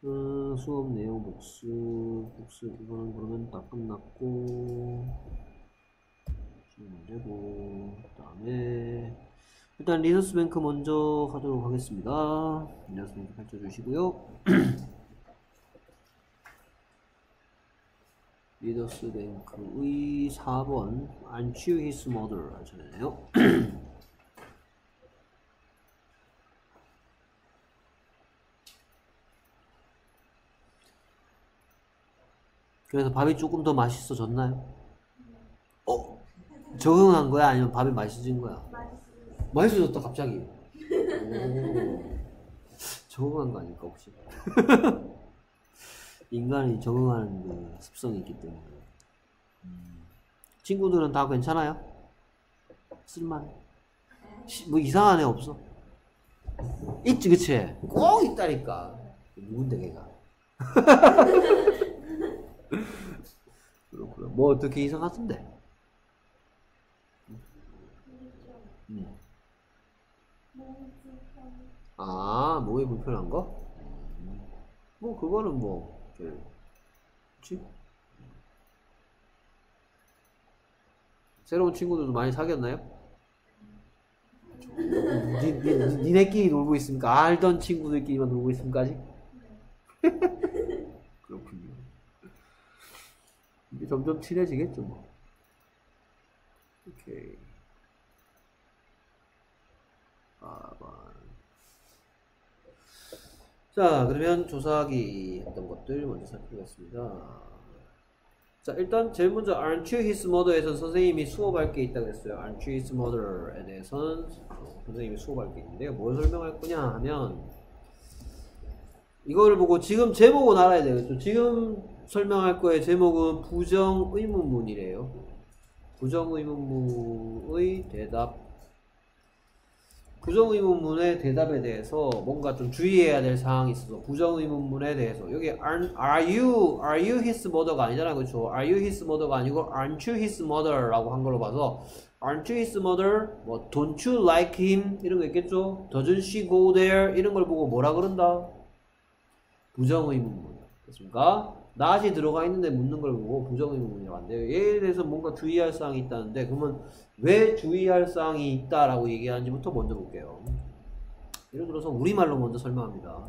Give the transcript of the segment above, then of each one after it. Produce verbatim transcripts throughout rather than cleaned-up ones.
어, 수업 내용 복습, 복습, 이거는 그러면 다 끝났고, 문제고, 그 다음에, 일단 리더스뱅크 먼저 하도록 하겠습니다. 리더스뱅크 펼쳐주시고요. 리더스뱅크의 사 번, Aren't you his mother? 하시네요. 그래서 밥이 조금 더 맛있어졌나요? 어? 적응한 거야? 아니면 밥이 맛있어진 거야? 맛있어졌다 갑자기. 오. 적응한 거 아닐까 혹시? 인간이 적응하는 그 습성이 있기 때문에. 음. 친구들은 다 괜찮아요? 쓸만해? 뭐 이상한 애 없어? 있지 그치? 꼭 있다니까. 누군데 걔가? 그렇구나. 뭐 어떻게 이상하던데? 음. 아, 몸이 불편한 거? 음. 뭐 그거는 뭐 그치? 새로운 친구들도 많이 사귀었나요? 니, 니, 니, 니네끼리 놀고 있습니까? 알던 친구들끼리만 놀고 있습니까 아직? 그렇군요. 이제 점점 친해지겠죠 뭐. 오케이. 아, 자, 그러면 조사하기 했던 것들 먼저 살펴보겠습니다. 자, 일단 제일 먼저 Aren't you his mother에서 선생님이 수업할 게 있다고 했어요. Aren't you his mother에 대해서는 선생님이 수업할 게 있는데요. 뭘 설명할 거냐 하면 이거를 보고 지금 제목은 알아야 되겠죠. 지금 설명할 거의 제목은 부정의문문이래요. 부정의문문의 대답. 부정의문문의 대답에 대해서 뭔가 좀 주의해야 될 사항이 있어서 부정의문문에 대해서 여기 are, are you are you his mother가 아니잖아요, 그렇죠? Are you his mother가 아니고 aren't you his mother라고 한 걸로 봐서 aren't you his mother? 뭐 don't you like him? 이런 거 있겠죠? Doesn't she go there? 이런 걸 보고 뭐라 그런다? 부정의문문. 됐습니까? not이 들어가 있는데 묻는 걸 보고 부정의문문이라고 한대요. 얘에 대해서 뭔가 주의할 사항이 있다는데 그러면 왜 주의할 사항이 있다라고 얘기하는지부터 먼저 볼게요. 예를 들어서 우리말로 먼저 설명합니다.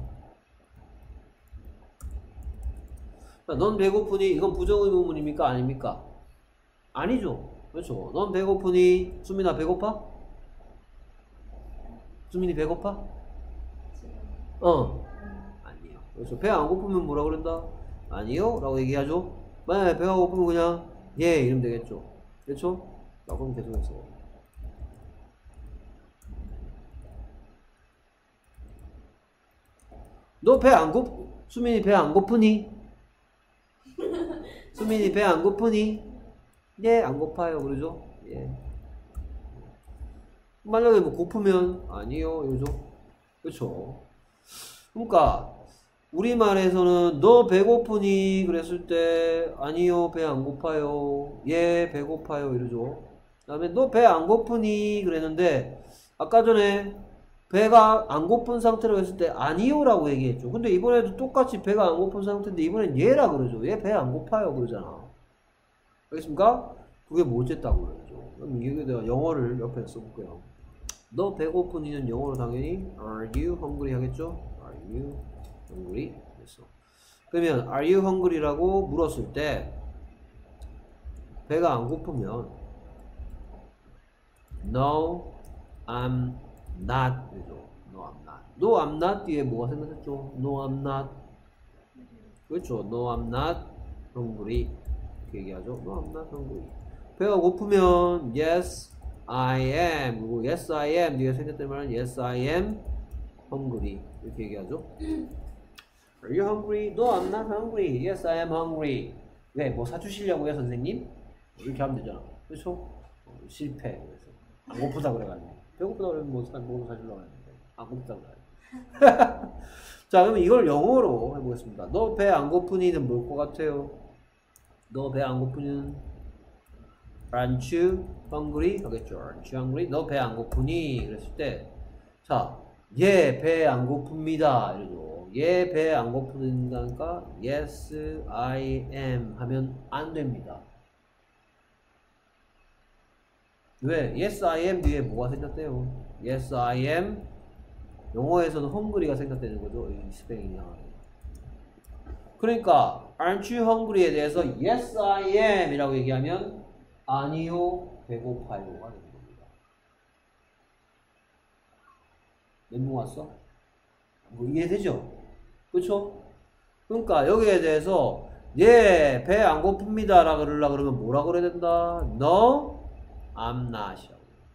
자, 넌 배고프니? 이건 부정의문문입니까? 아닙니까? 아니죠. 그렇죠. 넌 배고프니? 수민아 배고파? 수민이 배고파? 어. 아니요. 그렇죠. 배 안 고프면 뭐라 그런다? 아니요? 라고 얘기하죠. 만약에 배가 고프면 그냥 예 이러면 되겠죠. 그렇죠? 자, 그럼 계속해서 너 배 안 고프? 수민이 배 안 고프니? 수민이 배 안 고프니? 예, 안 고파요. 그러죠? 예. 만약에 뭐 고프면 아니요. 이러죠? 그렇죠? 그러니까 우리말에서는 너 배고프니? 그랬을 때 아니요. 배 안 고파요. 예, 배고파요. 이러죠? 그 다음에 너 배 안 고프니? 그랬는데 아까 전에 배가 안 고픈 상태로 했을 때 아니요 라고 얘기했죠. 근데 이번에도 똑같이 배가 안 고픈 상태인데 이번엔 얘라 그러죠. 얘 배 안 고파요 그러잖아. 알겠습니까? 그게 뭐였다고 그러죠. 그럼 이게 내가 영어를 옆에 써볼게요. 너 배고프니는 영어로 당연히 Are you hungry 하겠죠? Are you hungry? 그래서 그러면 Are you hungry라고 물었을 때 배가 안 고프면 No, I'm not. 그죠? No, I'm not. No, I'm not 뒤에 뭐가 생각했죠? No, I'm not. 그렇죠? No, I'm not hungry. 이렇게 얘기하죠? No, I'm not hungry. 배가 고프면 Yes, I am. 그리고 Yes, I am 뒤에 생겼단 말은 Yes, I am hungry. 이렇게 얘기하죠? Are you hungry? No, I'm not hungry. Yes, I am hungry. 왜? 뭐 사주시려고요, 선생님? 이렇게 하면 되잖아. 그렇죠? 어, 실패. 그래서 안 고프다 그래가지고. 배고프다 그러면 뭐, 뭐 사주려고 했는데 안 고프다 그래. 자, 그러면 이걸 영어로 해보겠습니다. 너 배 안 고프니는 뭘 것 같아요? 너 배 안 고프니는 Aren't you hungry? 하겠죠. Aren't you hungry? 너 배 안 고프니? 그랬을 때 자, 얘 배 안 고픕니다. 이러죠. 얘 배 안 고픈다니까 yes I am 하면 안 됩니다. 왜? yes I am 뒤에 뭐가 생겼대요? yes I am 영어에서는 헝그리가 생겼다는 거죠. 이 스페인이야. 그러니까 aren't you hungry에 대해서 yes I am 이라고 얘기하면 아니요 배고파요가 되는 겁니다. 멘붕 왔어? 뭐 이해되죠? 그쵸? 그러니까 여기에 대해서 얘 배 안 고픕니다 라 그러려고 그러면 뭐라 그래야 된다? No, I'm not.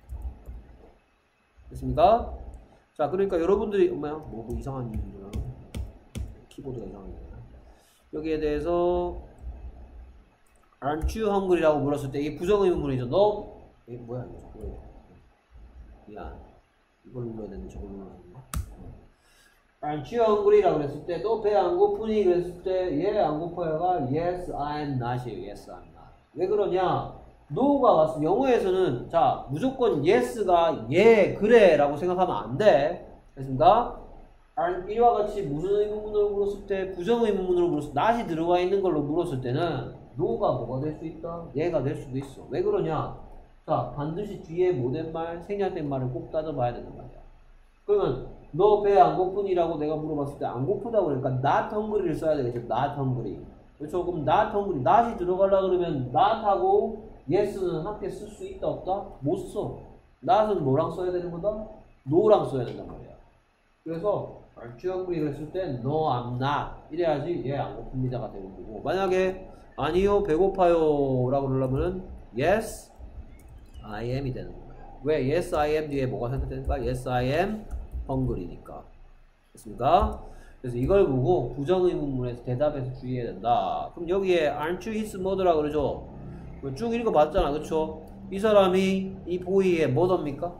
됐습니까? 자, 그러니까 여러분들이 엄마야 뭐, 뭐 이상한 일이구나. 키보드가 이상하네. 여기에 대해서 aren't you hungry라고 물었을 때 이게 부정의문문이죠. 너 이게 뭐야 이거? 뭐야? 미안. 이걸 눌러야 되는데 저걸 눌러야 되나? aren't you hungry라고 그랬을 때 너 배 안 고프니? 그랬을 때 얘 안 고파요가 yes I'm not이에요. yes I'm not. 왜 그러냐? no가 왔어. 영어에서는 자 무조건 yes가 예 그래 라고 생각하면 안 돼. 됐습니까? 이와 같이 무슨 의문문으로 물었을 때 부정의문문으로 물었을 때 not이 들어가 있는 걸로 물었을 때는 no가 뭐가 될 수 있다? 얘가 될 수도 있어. 왜 그러냐? 자 반드시 뒤에 모든 말 생략된 말을 꼭 따져봐야 되는 말이야. 그러면 너 배 안 고프니라고 내가 물어봤을 때 안 고프다고 그러니까 not hungry를 써야 되겠죠. not hungry. 그렇죠? 그럼 not hungry. not이 들어가려고 그러면 not하고 yes는 함께 쓸 수 있다 없다? 못 써. not은 뭐랑 써야 되는 거다? no랑 써야 된단 말이야. 그래서 aren't you hungry 그랬을 때 no I'm not 이래야지 얘 안 고픕니다가 되는 거고 만약에 아니요 배고파요 라고 그러려면 yes I am이 되는 거예요. 왜? yes I am 뒤에 뭐가 생각되니까 yes I am hungry니까. 됐습니까? 그래서 이걸 보고 부정의문문에서 대답해서 주의해야 된다. 그럼 여기에 aren't you his mother라고 그러죠. 쭉 읽어봤잖아. 그쵸? 이 사람이 이 보이의 뭐더입니까?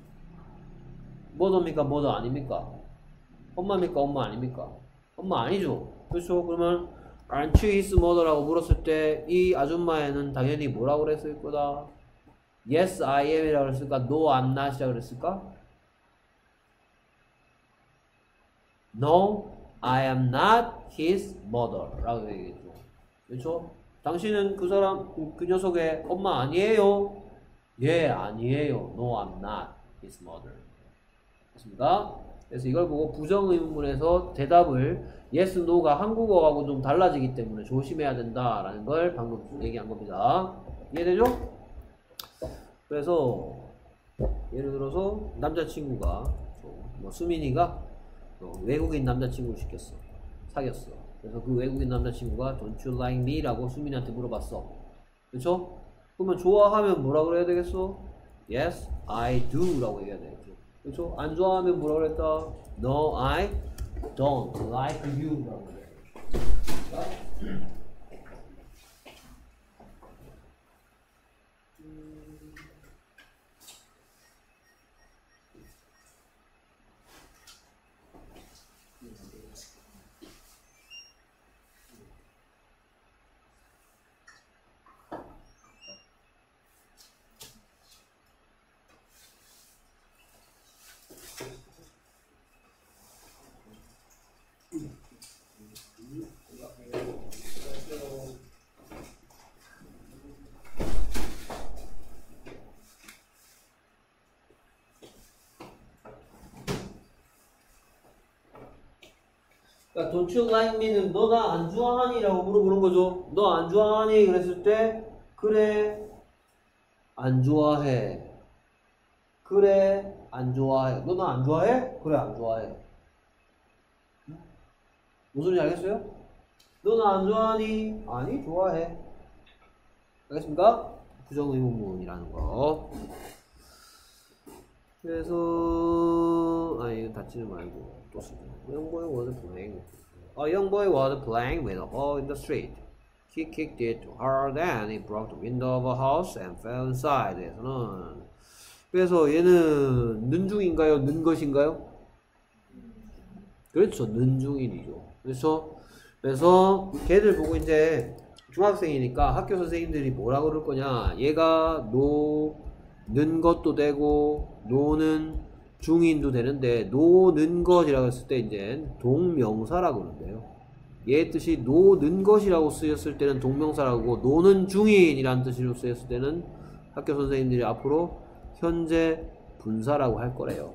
뭐더입니까? 뭐더 아닙니까? 엄마입니까? 엄마 아닙니까? 엄마 아니죠. 그렇죠? 그러면 aren't you his mother라고 물었을 때 이 아줌마에는 당연히 뭐라고 그랬을 거다? yes I am이라고 그랬을까? no I'm not이라고 그랬을까? no I am not his mother 라고 얘기했죠. 그렇죠? 당신은 그 사람 그, 그 녀석의 엄마 아니에요? 예 아니에요. no I'm not his mother. 됐습니까? 그래서 이걸 보고 부정의문문에서 대답을 yes, no가 한국어하고 좀 달라지기 때문에 조심해야 된다라는 걸 방금 얘기한 겁니다. 이해되죠? 그래서 예를 들어서 남자친구가 뭐 수민이가 외국인 남자친구를 시켰어. 사귀었어. 그래서 그 외국인 남자친구가 Don't you like me? 라고 수민이한테 물어봤어. 그렇죠? 그러면 좋아하면 뭐라 그래야 되겠어? Yes, I do 라고 얘기해야 되겠죠. 그렇죠? 안 좋아하면 뭐라 그랬다? No, I don't like you 라고 그래야겠죠. 그러니까 Don't you like me는 너 나 안 좋아하니? 라고 물어보는 거죠. 너 안 좋아하니? 그랬을 때 그래 안 좋아해. 그래 안 좋아해. 너 나 안 좋아해? 그래 안 좋아해. 무슨 소리인지 알겠어요? 너 나 안 좋아하니? 아니 좋아해. 알겠습니까? 부정의문문이라는 거. 그래서 아 이거 닫지는 말고 또 쓰자. Young boy was playing. A young boy was playing with a ball in the street. He kicked it hard and it broke the window of a house and fell inside. 에서는 그래서 얘는 는중인가요? 는 것인가요? 그렇죠. 는중인이죠. 그렇죠. 그래서 걔들 보고 이제 중학생이니까 학교 선생님들이 뭐라 그럴 거냐? 얘가 노 는 것도 되고 노는 중인도 되는데 노는 것이라고 했을 때 이제 동명사라고 그러는데요. 얘의 뜻이 노는 것이라고 쓰였을 때는 동명사라고, 노는 중인이라는 뜻으로 쓰였을 때는 학교 선생님들이 앞으로 현재 분사라고 할 거래요.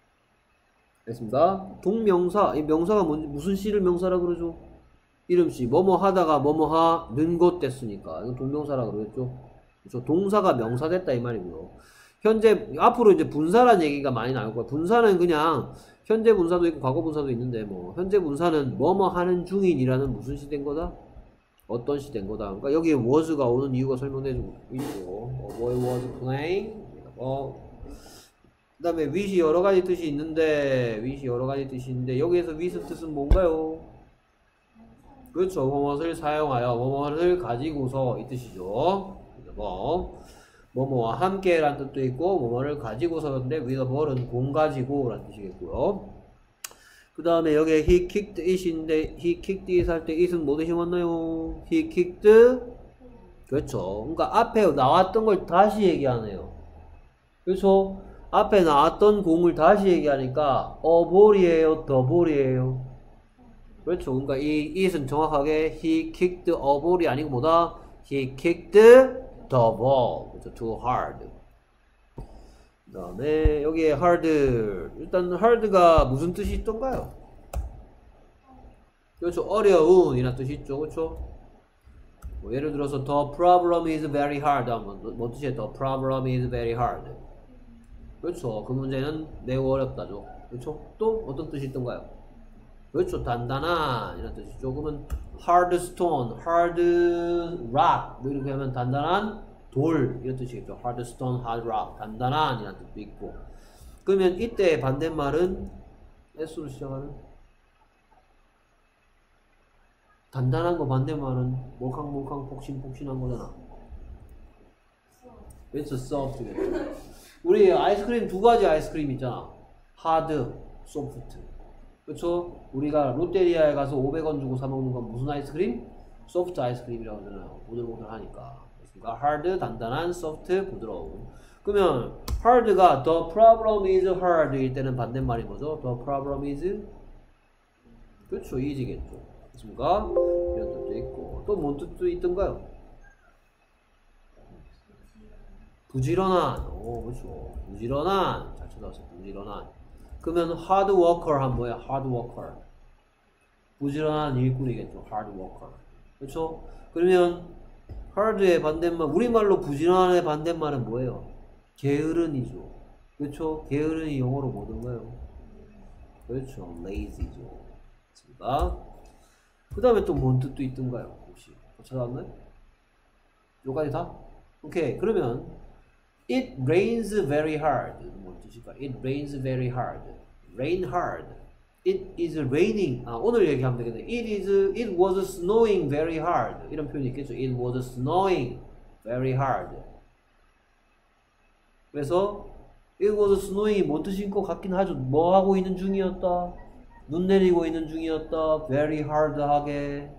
됐습니까? 동명사, 이 명사가 뭔지, 무슨 시를 명사라고 그러죠? 이름씨, 뭐뭐 하다가 뭐뭐 하는 것 됐으니까 이건 동명사라고 그러겠죠. 그렇죠? 동사가 명사 됐다 이 말이고요. 현재, 앞으로 이제 분사라는 얘기가 많이 나올 거예요. 분사는 그냥 현재 분사도 있고 과거 분사도 있는데, 뭐 현재 분사는 뭐뭐 하는 중인이라는 무슨 시 된 거다? 어떤 시 된 거다. 그러니까 여기에 was가 오는 이유가 설명해주고 있고, A boy was playing. 어, 그 다음에 with이 여러 가지 뜻이 있는데, with이 여러 가지 뜻이 있는데, 여기에서 with 뜻은 뭔가요? 그렇죠. 뭐뭐를 사용하여, 뭐뭐를 가지고서 이 뜻이죠. 뭐, 뭐뭐와 함께 라는 뜻도 있고, 뭐뭐를 가지고서인데, with a ball은 공 가지고 라는 뜻이겠고요. 그 다음에 여기에 he kicked it인데, he kicked it 할 때 it은 뭐 대신 왔나요? he kicked, 그렇죠. 그러니까 앞에 나왔던 걸 다시 얘기하네요. 그렇죠. 앞에 나왔던 공을 다시 얘기하니까 a ball이에요, the ball이에요. 그렇죠. 그러니까 이 it은 정확하게 he kicked a ball이 아니고 뭐다? he kicked the ball. 그렇죠. too hard. 그 다음에 여기에 hard, 일단 hard가 무슨 뜻이 있던가요? 그렇죠. 어려운 이라는 뜻이 있죠. 그렇죠. 뭐 예를 들어서 the problem is very hard 하면 뭐 뜻이에요? the problem is very hard. 그렇죠. 그 문제는 매우 어렵다죠. 그렇죠. 또 어떤 뜻이 있던가요? 그렇죠. 단단한 이라는 뜻이죠. 그러면 hard stone, hard rock 뭐 이렇게 하면 단단한 돌 이런 뜻이겠죠. hard stone, hard rock, 단단한 이라는 뜻도 있고. 그러면 이때 반대말은 S로 시작하는 단단한 거 반대말은 몰캉몰캉 폭신폭신한 거잖아. It's soft. 우리 아이스크림 두 가지 아이스크림 있잖아. hard, soft. 그렇죠? 우리가 롯데리아에 가서 오백 원 주고 사 먹는 건 무슨 아이스크림? 소프트 아이스크림이라고 하잖아요. 보들보들하니까. 그러니까 hard, 단단한, soft, 부드러운. 그러면 hard가 the problem is hard 일 때는 반대말이 뭐죠? the problem is, 그렇죠. easy겠죠. 그렇습니까? 이런 뜻도 있고. 또 뭔 뜻도 있던가요? 부지런한. 오, 그렇죠. 부지런한. 잘 찾아왔어요. 부지런한. 그러면 hard worker 하면 뭐야? hard worker. 부지런한 일꾼이겠죠. hard worker. 그렇죠? 그러면 hard의 반대말, 우리말로 부지런한의 반대말은 뭐예요? 게으른이죠. 그렇죠? 게으른이 영어로 뭐던가요? 그렇죠. lazy죠. 그렇습니까? 그 다음에 또 뭔 뜻도 있던가요? 혹시 찾아왔나요? 요까지 다? 오케이. 그러면 it rains very hard. 뭔 뜻일까? It rains very hard. rain hard. It is raining. 아, 오늘 얘기하면 되겠네. It is, it was snowing very hard. 이런 표현이 있겠죠. It was snowing very hard. 그래서 it was snowing 뭔 뜻인 것 같긴 하죠. 뭐 하고 있는 중이었다? 눈 내리고 있는 중이었다. very hard하게.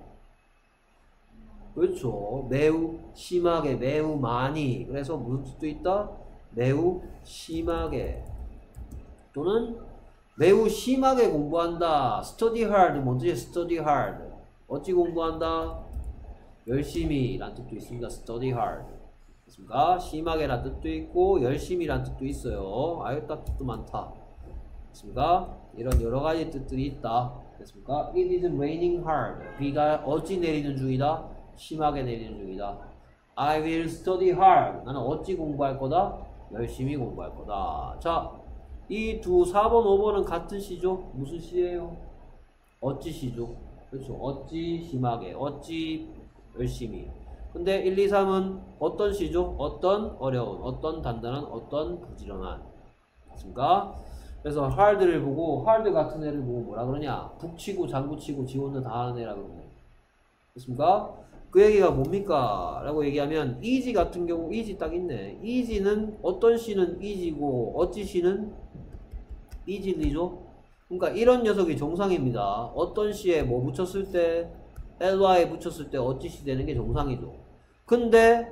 그렇죠. 매우 심하게, 매우 많이. 그래서 무슨 뜻도 있다? 매우 심하게. 또는 매우 심하게 공부한다. study hard. 뭔지 study hard. 어찌 공부한다? 열심히 라는 뜻도 있습니다. study hard. 됐습니까? 심하게 라는 뜻도 있고 열심히 라는 뜻도 있어요. 아유, 딱 뜻도 많다. 됐습니까? 이런 여러 가지 뜻들이 있다. 됐습니까? It is raining hard. 비가 어찌 내리는 중이다? 심하게 내리는 중이다. I will study hard. 나는 어찌 공부할 거다? 열심히 공부할 거다. 자, 이 두 사 번, 오 번은 같은 시죠? 무슨 시예요? 어찌 시죠? 그렇죠. 어찌 심하게, 어찌 열심히. 근데 일, 이, 삼은 어떤 시죠? 어떤 어려운, 어떤 단단한, 어떤 부지런한. 맞습니까? 그래서 hard를 보고, hard 같은 애를 보고 뭐라 그러냐? 북치고, 장구치고, 지원도 다 하는 애라 그러네. 됐습니까? 그 얘기가 뭡니까? 라고 얘기하면 easy 같은 경우 easy 딱 있네. easy는 어떤 시는 easy고 어찌 시는 easily,죠. 그러니까 이런 녀석이 정상입니다. 어떤 시에 뭐 붙였을 때 ly 붙였을 때 어찌 시 되는 게 정상이죠. 근데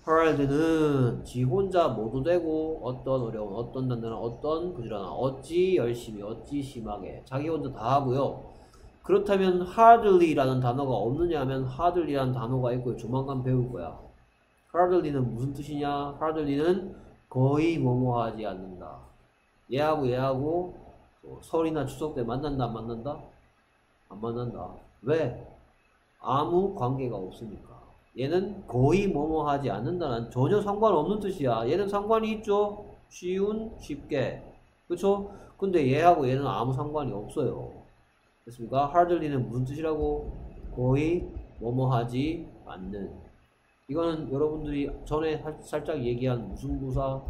hard는 지 혼자 모두 되고 어떤 어려운 어떤 단단한 어떤 부지런한 어찌 열심히 어찌 심하게 자기 혼자 다 하고요. 그렇다면 hardly라는 단어가 없느냐 하면 hardly라는 단어가 있고요. 조만간 배울 거야. hardly는 무슨 뜻이냐? hardly는 거의 뭐뭐 하지 않는다. 얘하고 얘하고 설이나 추석 때 만난다 안 만난다? 안 만난다. 왜? 아무 관계가 없으니까. 얘는 거의 뭐뭐 하지 않는다는 전혀 상관없는 뜻이야. 얘는 상관이 있죠? 쉬운, 쉽게. 그쵸? 근데 얘하고 얘는 아무 상관이 없어요. 됐습니까? hardly는 무슨 뜻이라고? 거의 뭐뭐 하지 않는. 이거는 여러분들이 전에 살짝 얘기한 무슨 부사?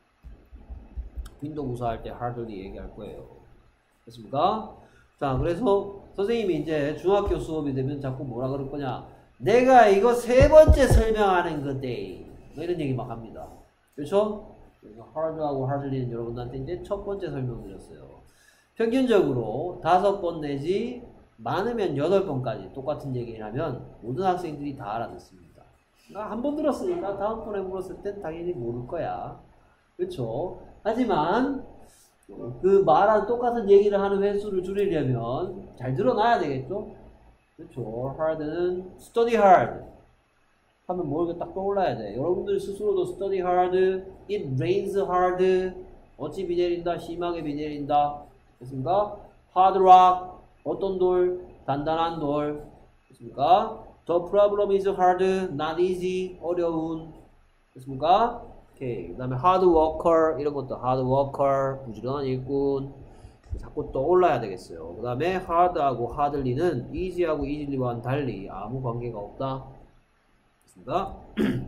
빈도 부사 할 때 hardly 얘기할 거예요. 됐습니까? 자, 그래서 선생님이 이제 중학교 수업이 되면 자꾸 뭐라 그럴 거냐? 내가 이거 세 번째 설명하는 건데 뭐 이런 얘기 막 합니다. 그렇죠? 그래서 hard하고 hardly는 여러분한테 이제 첫 번째 설명드렸어요. 평균적으로 다섯 번 내지 많으면 여덟 번까지 똑같은 얘기를 하면 모든 학생들이 다 알아듣습니다. 한 번 들었으니까 다음번에 물었을 땐 당연히 모를 거야. 그렇죠? 하지만 그 말한 똑같은 얘기를 하는 횟수를 줄이려면 잘 드러나야 되겠죠? 그렇죠. hard는 study hard 하면 뭐 이렇게 딱 떠올라야 돼. 여러분들 스스로도 study hard, it rains hard, 어찌 비 내린다, 심하게 비 내린다. 됐습니까? hard rock, 어떤 돌, 단단한 돌. 됐습니까? The problem is hard, not easy, 어려운. 됐습니까? 오케이. 그 다음에 hard worker, 이런 것도 hard worker, 부지런한 일꾼. 자꾸 떠올라야 되겠어요. 그 다음에 hard하고 hardly는 easy하고 easily와는 달리 아무 관계가 없다. 됐습니까?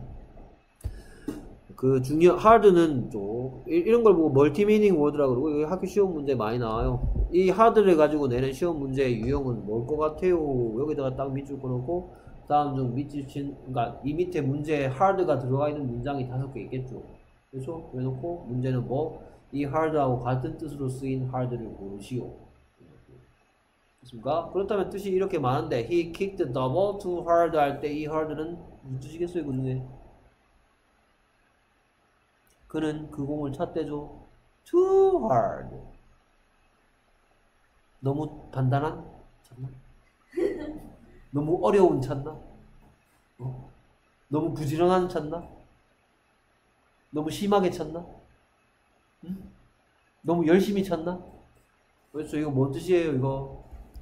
그 중요, hard는 좀, 이런 걸 보고 멀티미닝 워드라고 그러고, 여기 학교 시험 문제 많이 나와요. 이 hard를 가지고 내는 시험 문제의 유형은 뭘 것 같아요? 여기다가 딱 밑줄 꺼놓고, 다음 중 밑줄 친, 그러니까 이 밑에 문제에 hard가 들어가 있는 문장이 다섯 개 있겠죠. 그렇죠? 그래놓고, 문제는 뭐, 이 hard하고 같은 뜻으로 쓰인 hard를 고르시오. 됐습니까? 그렇다면 뜻이 이렇게 많은데, he kicked the ball too hard 할 때 이 hard는 무슨 뜻이겠어요, 그 중에? 그는 그 공을 찼대죠. Too hard. 너무 단단한? 찼나? 너무 어려운 찼나? 어? 너무 부지런한 찼나? 너무 심하게 찼나? 응? 너무 열심히 찼나? 그렇죠. 이거 뭔 뜻이에요, 이거?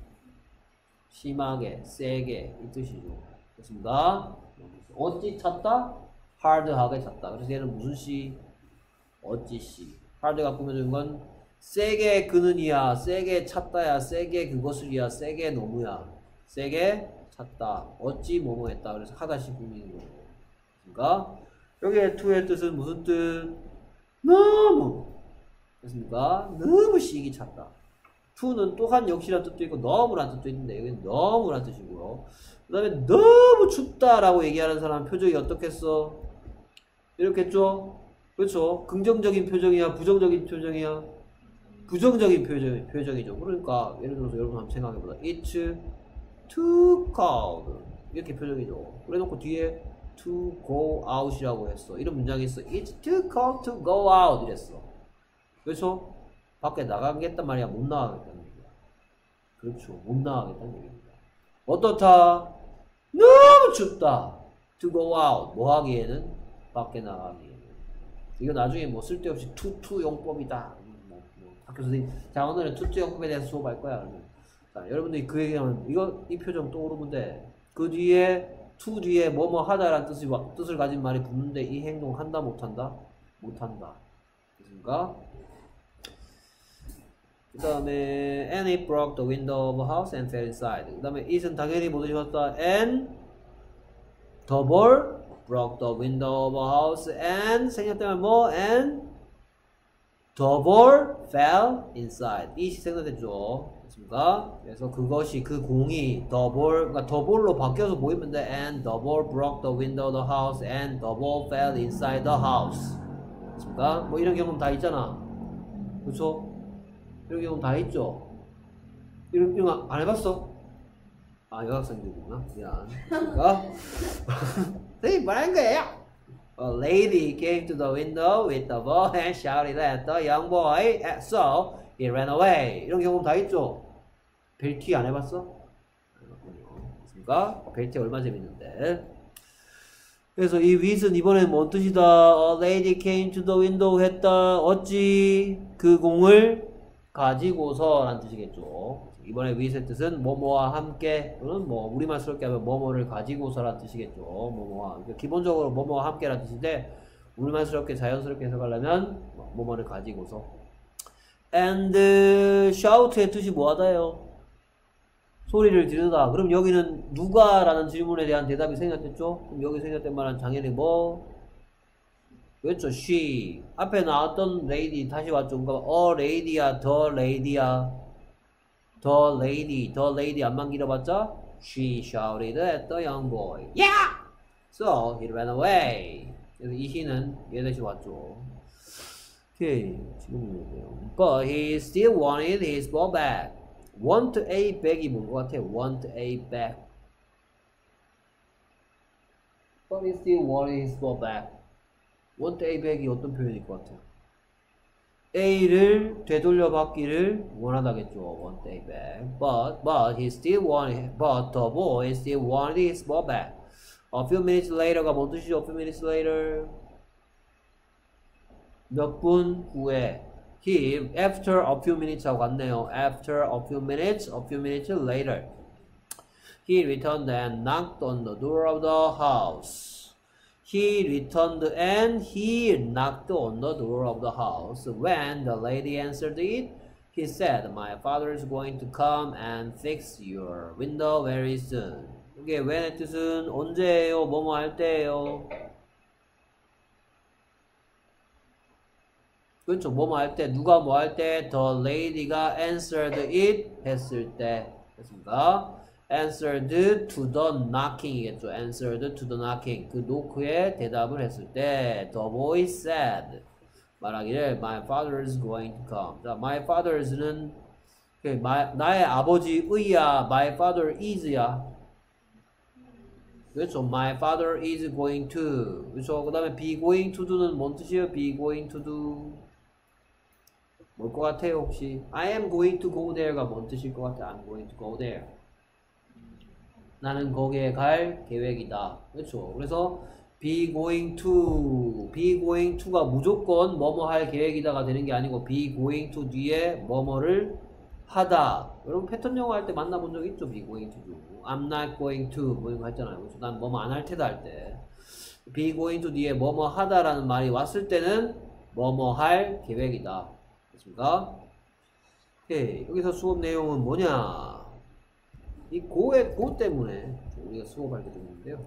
심하게, 세게, 이 뜻이죠. 됐습니다. 어찌 찼다? hard하게 찼다. 그래서 얘는 무슨 시? 어찌시. hard가 꾸며준 건 세게 그는이야, 세게 찼다야, 세게 그것을이야, 세게 너무야. 세게 찼다. 어찌 뭐뭐 했다. 그래서 하다시 꾸미는 거예요. 그러니까 여기에 to의 뜻은 무슨 뜻? 너무. 됐습니까? 너무 시기 찼다. to는 또한 역시란 뜻도 있고 너무란 뜻도 있는데 여기는 너무란 뜻이고요. 그 다음에 너무 춥다라고 얘기하는 사람 표정이 어떻겠어? 이렇게 했죠? 그렇죠? 긍정적인 표정이야? 부정적인 표정이야? 부정적인 표정, 표정이죠. 그러니까 예를 들어서 여러분 한번 생각해보자. It's too cold. 이렇게 표정이죠. 그래놓고 뒤에 to go out이라고 했어. 이런 문장이 있어. It's too cold to go out 이랬어. 그렇죠? 밖에 나가겠단 말이야. 못 나가겠다는 얘기야. 그렇죠. 못 나가겠다는 얘기입니다. 어떻다? 너무 춥다. To go out. 뭐 하기에는? 밖에 나가기에는. 이거 나중에 뭐 쓸데없이 투투 용법이다. 뭐, 뭐 학교 선생님, 자 오늘은 투투 용법에 대해서 수업할 거야. 그러면. 자 여러분들이 그 얘기하면 이거 이 표정 떠오르면 돼. 그 뒤에 투 뒤에 뭐뭐 하다라는 뜻이, 뜻을 가진 말이 붙는데 이 행동 한다 못한다? 못한다. 됐습니까? 그 다음에 and it broke the window of a house and fell inside. 그 다음에 it은 당연히 못 드셨다. and the ball broke the window of a house and 생략되면 뭐? and the ball fell inside. 이 생략됐죠. 됐습니까? 그래서 그것이 그 공이 the ball, 그러니까 the ball로 바뀌어서 보이면 돼. and the ball broke the window of the house and the ball fell inside the house. 됐습니까? 뭐 이런 경험 다 있잖아. 그렇죠? 이런 경험 다 있죠? 이런 경험 안 해봤어? 아 여학생들이구나. 미안. 그러니까 선생님 뭐라는 거예요? A lady came to the window with the ball and shouted at the young boy, so he ran away. 이런 경험 다 있죠? 벨티 안 해봤어? 그러니까 벨티 얼마 재밌는데. 그래서 이 with는 이번엔 뭔 뜻이다? A lady came to the window 했다. 어찌 그 공을 가지고서 라는 뜻이겠죠. 이번에 with의 뜻은 뭐뭐와 함께 또는 뭐 우리말스럽게 하면 뭐뭐를 가지고서 라는 뜻이겠죠. 뭐뭐와 그러니까 기본적으로 뭐뭐와 함께 라는 뜻인데 우리말스럽게 자연스럽게 해석하려면 뭐뭐를 가지고서. And shout의 뜻이 뭐하다요? 소리를 지르다. 그럼 여기는 누가 라는 질문에 대한 대답이 생겼겠죠? 그럼 여기 생겼던 말은 당연히 뭐? 그렇죠. she. 앞에 나왔던 lady 다시 왔죠. 그러니까 a lady야, the lady야. the lady, the lady 안만 길어봤자? She shouted at the young boy. Yeah! So he ran away. 그래서 이 he는 얘 대신 왔죠. 오케이. 지금 But he still wanted his ball back. want a back이 뭔 것 같아? want a back. But he still wanted his ball back. want a back이 어떤 표현일 것 같아요? A를 되돌려 받기를 원하다겠죠. want a back. But, but he still wanted, but the boy still wanted his ball back. A few minutes later가 뭔 뜻이죠? A few minutes later. 몇 분 후에. He, after a few minutes 하고 갔네요. After a few minutes, a few minutes later. He returned and knocked on the door of the house. He returned and he knocked on the door of the house. When the lady answered it, he said, My father is going to come and fix your window very soon. 이게 when의 뜻은 언제예요? 뭐뭐 할 때예요? 그렇죠. 뭐뭐 할 때, 누가 뭐 할 때, the lady가 answered it 했을 때 됐습니다. answered to the knocking이겠죠. answered to the knocking. 그 노크에 대답을 했을 때 the boy said 말하기를 my father is going to come. 자, my father's는 나의 아버지의야, my father is야. 그렇죠. My father is going to. 그렇죠. 그 다음에 be going to do는 뭔 뜻이에요? be going to do. 뭘 것 같아요, 혹시? I am going to go there가 뭔 뜻일 것 같아요? I'm going to go there. 나는 거기에 갈 계획이다. 그렇죠. 그래서 be going to, be going to가 무조건 뭐뭐 할 계획이다가 되는 게 아니고 be going to 뒤에 뭐뭐를 하다. 여러분 패턴 영어 할 때 만나본 적 있죠? be going to do. I'm not going to 뭐 이런 거 했잖아요. 그래서 난 뭐뭐 안 할 테다 할 때 be going to 뒤에 뭐뭐 하다라는 말이 왔을 때는 뭐뭐 할 계획이다. 됐습니까? 오케이. 여기서 수업 내용은 뭐냐? 이 고의 고 때문에 우리가 수업하게 되는데요.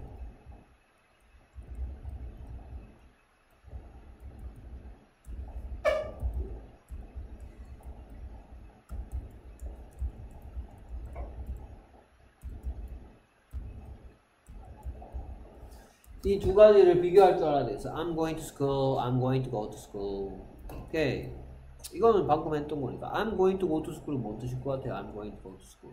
이 두 가지를 비교할 줄 알아야 돼서 I'm going to school, I'm going to go to school. 오케이. 이거는 방금 했던 거니까 I'm going to go to school 뭔 뜻일 것 같아요? I'm going to go to school.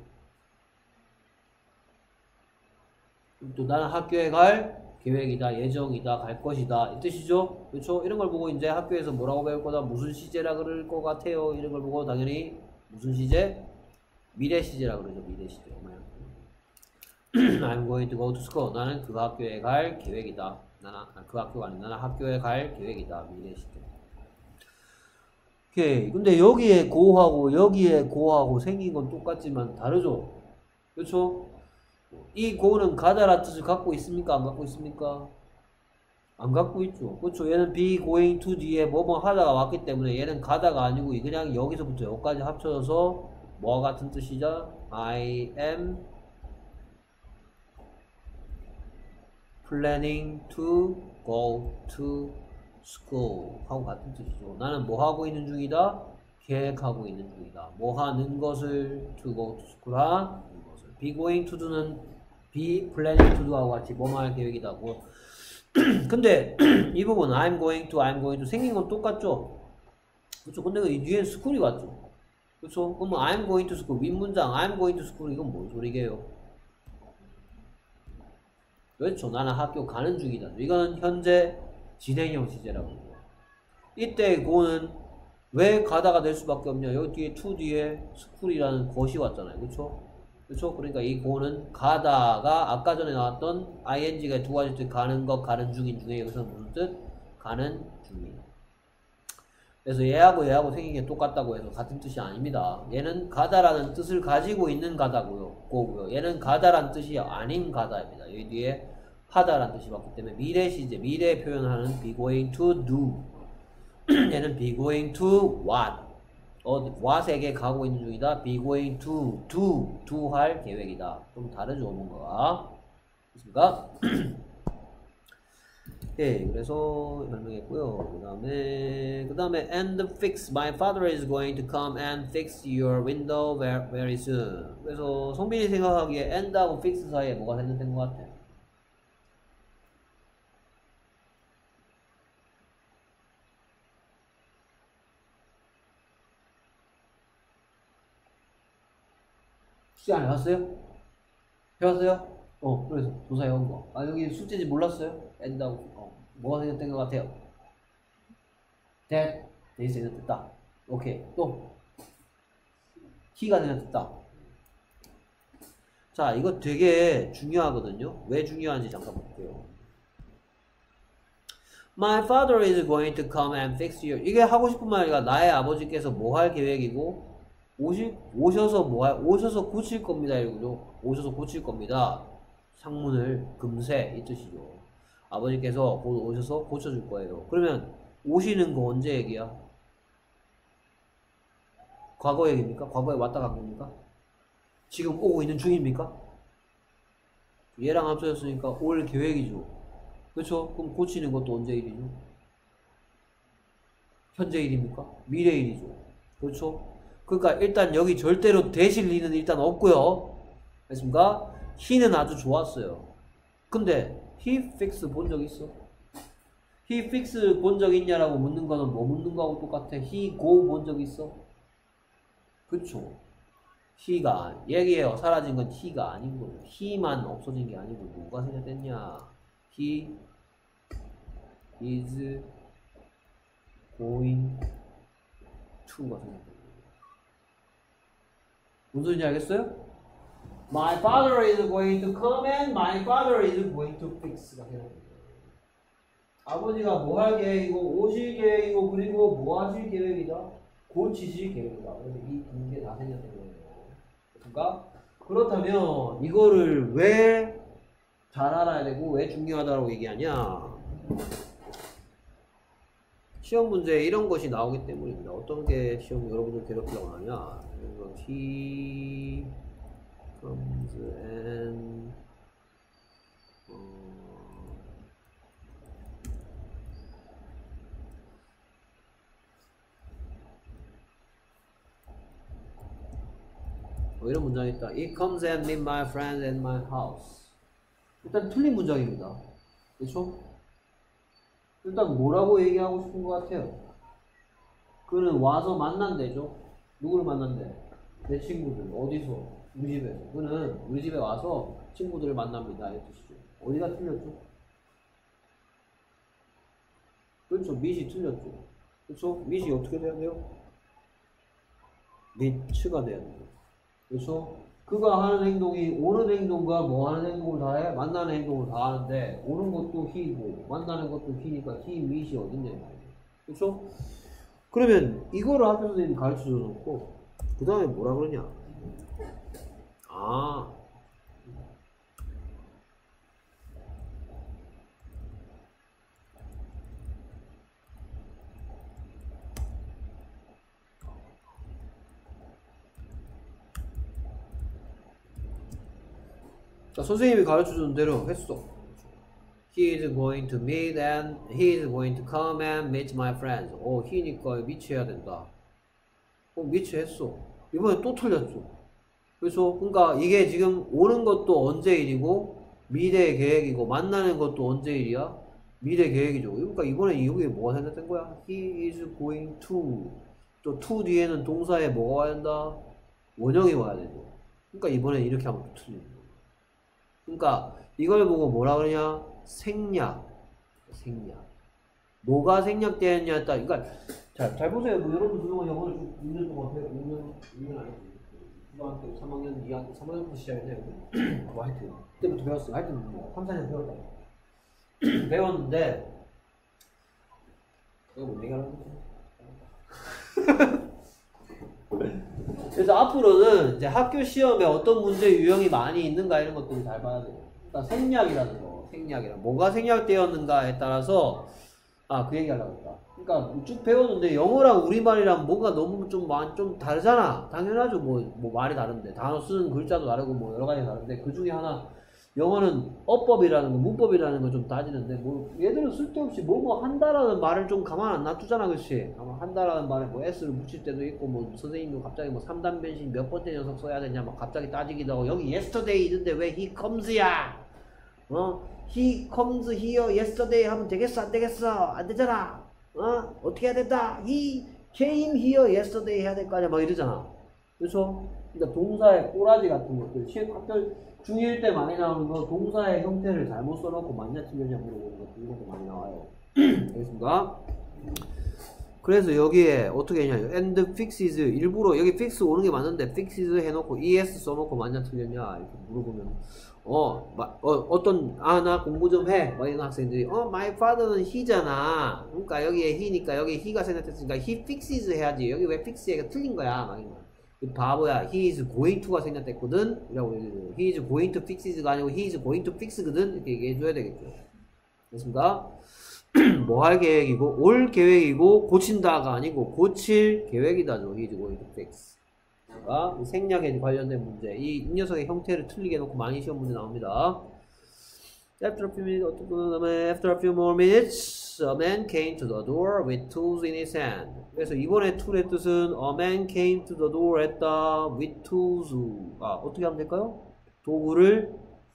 또 나는 학교에 갈 계획이다, 예정이다, 갈 것이다 이 뜻이죠. 그렇죠? 이런 걸 보고 이제 학교에서 뭐라고 배울 거다, 무슨 시제라 그럴 것 같아요. 이런 걸 보고 당연히 무슨 시제? 미래 시제라 그러죠. 미래 시제. I'm going to go to school. 나는 그 학교에 갈 계획이다. 나는 그 학교가 아니라 나는 학교에 갈 계획이다. 미래 시제. 오케이. 근데 여기에 고하고 여기에 고하고 생긴 건 똑같지만 다르죠. 그렇죠? 이 고는 가다라 뜻을 갖고 있습니까? 안 갖고 있습니까? 안 갖고 있죠. 그렇죠. 얘는 be going to 뒤에 뭐뭐 하다가 왔기 때문에 얘는 가다가 아니고 그냥 여기서부터 여기까지 합쳐져서 뭐 같은 뜻이죠? I am planning to go to school 하고 같은 뜻이죠. 나는 뭐 하고 있는 중이다? 계획하고 있는 중이다. 뭐 하는 것을 to go to school 하는 것을. be going to do는 be planning to do 하고 같이 뭐뭐 할 계획이다. 뭐. 근데 이 부분 I'm going to, I'm going to 생긴 건 똑같죠? 그렇죠. 근데 이 뒤엔 school이 왔죠. 그렇죠. 그럼 I'm going to school 윗문장 I'm going to school 이건 뭔 소리게요? 그렇죠. 나는 학교 가는 중이다. 이거는 현재 진행형 시제라고 해요. 이때 go는 왜 가다가 될 수밖에 없냐? 여기 뒤에 to 뒤에 school이라는 것이 왔잖아요. 그쵸? 그쵸? 그러니까 이 go는 가다가 아까 전에 나왔던 ing가 두 가지 뜻 가는 것, 가는 중인 중에 여기서는 무슨 뜻? 가는 중인. 그래서 얘하고 얘하고 생긴 게 똑같다고 해서 같은 뜻이 아닙니다. 얘는 가다라는 뜻을 가지고 있는 가다고요. 고고요. 얘는 가다라는 뜻이 아닌 가다입니다. 여기 뒤에 하다라는 뜻이 맞기 때문에 미래 시제, 미래 표현하는 be going to do. 얘는 be going to what. 어, what에게 가고 있는 중이다. be going to do. do 할 계획이다. 좀 다르죠, 뭔가가. 됐습니까? 예, 그래서 설명했고요. 그 다음에 그 다음에 and fix. My father is going to come and fix your window very, very soon. 그래서 성빈이 생각하기에 and하고 fix 사이에 뭐가 생략된 것 같아? 숙제 안 해왔어요? 해왔어요? 어, 그래서 조사해 온 거. 아, 여기 숙제지 몰랐어요? and하고 어, 뭐가 생략된 것 같아요? that, that 생략됐다. 오케이. 또 he가 생략됐다. 자, 이거 되게 중요하거든요. 왜 중요한지 잠깐 볼게요. My father is going to come and fix your. 이게 하고 싶은 말이가 나의 아버지께서 뭐 할 계획이고 오시, 오셔서 뭐 할, 오셔서 고칠 겁니다. 이거죠. 오셔서 고칠 겁니다. 창문을 금세 이 뜻이죠. 아버지께서 곧 오셔서 고쳐줄 거예요. 그러면 오시는 거 언제 얘기야? 과거 얘기입니까? 과거에 왔다 간 겁니까? 지금 오고 있는 중입니까? 얘랑 합쳐졌으니까 올 계획이죠. 그렇죠? 그럼 고치는 것도 언제 일이죠? 현재 일입니까? 미래 일이죠. 그렇죠? 그러니까 일단 여기 절대로 되실 리는 일단 없고요. 알겠습니까? he는 아주 좋았어요. 근데 he fix 본 적 있어? he fix 본 적 있냐라고 묻는 거는 뭐 묻는 거하고 똑같아. he go 본 적 있어? 그쵸? he가 얘기해요. 사라진 건 he가 아닌 거죠. he만 없어진 게 아니고 뭐가 생략됐냐? he is going to가 생략됐냐? 무슨 소리인지 알겠어요? My father is going to come and my father is going to fix가 생략됩니다. 아버지가 뭐 할 계획이고 오실 계획이고 그리고 뭐 하실 계획이다? 고치실 계획이다. 그래서 이 두 개 다 생략된 거예요. 그러니까 그렇다면 이거를 왜 잘 알아야 되고 왜 중요하다고 얘기하냐? 시험 문제에 이런 것이 나오기 때문입니다. 어떤 게 시험 여러분들 괴롭히려고 하냐? he comes and 어, 뭐 이런 문장이 있다. It comes and meet my friends at my house. 일단 틀린 문장입니다. 그렇죠? 일단 뭐라고 얘기하고 싶은 것 같아요? 그는 와서 만난대죠. 누구를 만난대? 내 친구들. 어디서? 우리 집에서. 그는 우리 집에 와서 친구들을 만납니다. 이 뜻이죠. 어디가 틀렸죠? 그렇죠. 밑이 틀렸죠. 그렇죠? 밑이 어떻게 돼야 돼요? 밑츠가 돼야 돼요. 그렇죠? 그가 하는 행동이 오는 행동과 뭐 하는 행동을 다 해? 만나는 행동을 다 하는데 오는 것도 he고 만나는 것도 he니까 he, meet이 어딨냐 그렇죠? 그러면 이거를 학교 선생님이 가르쳐 놓고 그 다음에 뭐라 그러냐? 아 자, 선생님이 가르쳐주는 대로 했어. He is going to meet and he is going to come and meet my friends. 어, he니까 meet 해야 된다. 어, meet 했어. 이번에 또 틀렸죠. 그래서 그러니까 이게 지금 오는 것도 언제 일이고 미래 계획이고 만나는 것도 언제 일이야? 미래 계획이죠. 그러니까 이번에 이후에 뭐가 생각된 거야? He is going to. 또 to 뒤에는 동사에 뭐가 와야 된다? 원형이 와야 되죠. 그러니까 이번에 이렇게 하면 또 틀리는 거야. 그러니까 이걸 보고 뭐라 그러냐? 생략. 생략. 뭐가 생략되었냐에 따라, 그러니까 자, 잘 보세요. 뭐 여러분 그동안 영어를 좀 육 년 동안 배워, 육 년, 육 년 아니지. 중학교 삼 학년, 이 학년, 삼 학년부터 시작했네요. 뭐 하여튼 그때부터 배웠어요. 하여튼 뭐 삼, 사 년 배웠다. 배웠는데 이거 못 얘기하는 거지. 그래서 앞으로는 이제 학교 시험에 어떤 문제 유형이 많이 있는가 이런 것들을 잘 봐야 돼요. 그러니까 생략이라는 거, 생략이라 뭐가 생략되었는가에 따라서 아, 그 얘기 하려고 했다. 그러니까 쭉 배웠는데 영어랑 우리말이랑 뭐가 너무 좀, 좀 다르잖아. 당연하죠. 뭐, 뭐 말이 다른데. 단어 쓰는 글자도 다르고 뭐 여러 가지 다른데 그 중에 하나 영어는 어법이라는 거, 문법이라는 거 좀 따지는데 뭐 얘들은 쓸데없이 뭐 뭐 한다라는 말을 좀 가만 안 놔두잖아. 그치? 아마 한다라는 말에 뭐 S를 붙일 때도 있고 뭐 선생님도 갑자기 뭐 삼 단 변신 몇 번째 녀석 써야 되냐 막 갑자기 따지기도 하고 여기 yesterday 있는데 왜 he comes야? 어? he comes here yesterday 하면 되겠어? 안 되겠어? 안 되잖아. 어? 어떻게 해야 된다? he came here yesterday 해야 될 거 아니야? 막 이러잖아. 그렇죠? 그러니까 동사의 꼬라지 같은 것들 시험 학교 중일 때 많이 나오는 거 동사의 형태를 잘못 써놓고 맞냐 틀렸냐 물어보는 것 이런 거 많이 나와요. 알겠습니까? 그래서 여기에 어떻게 했냐 and fixes 일부러 여기 fix 오는 게 맞는데 fixes 해놓고 es 써놓고 맞냐 틀렸냐 이렇게 물어보면 어, 마, 어 어떤 아 나 공부 좀 해 뭐 이런 학생들이 어 my father는 he잖아. 그러니까 여기에 he니까 여기 he가 생략됐으니까 he fixes 해야지. 여기 왜 fix가 틀린 거야 막 이런 거. 바보야. he is going to가 생략됐거든 이라고 얘기해줘요. he is going to fixes가 아니고 he is going to fix거든 이렇게 얘기해줘야 되겠죠. 됐습니까? 뭐 할 계획이고 올 계획이고 고친다가 아니고 고칠 계획이다죠. he is going to fix. 자, 생략에 관련된 문제. 이, 이 녀석의 형태를 틀리게 해놓고 많이 시험 문제 나옵니다. After a few minutes, after a few more minutes, a man came to the door with tools in his hand. 그래서 이번에 tool의 뜻은 a man came to the door 했다 with tools. 아, 어떻게 하면 될까요? 도구를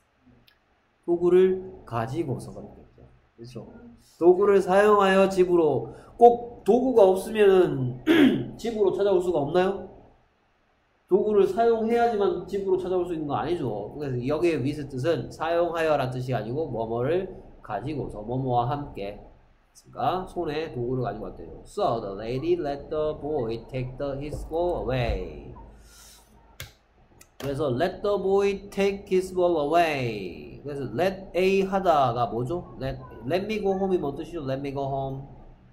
도구를 가지고서가 되겠죠. 그렇죠? 도구를 사용하여 집으로 꼭 도구가 없으면 집으로 찾아올 수가 없나요? 도구를 사용해야지만 집으로 찾아올 수 있는 거 아니죠. 그래서 여기에 with의 뜻은 사용하여란 뜻이 아니고 뭐뭐를 가지고서 뭐뭐와 함께 그러니까 손에 도구를 가지고 왔대요. So the lady let the boy take the, his ball away. 그래서 let the boy take his ball away. 그래서 let A 하다가 뭐죠? let, let me go home이 뭔 뜻이죠? let me go home.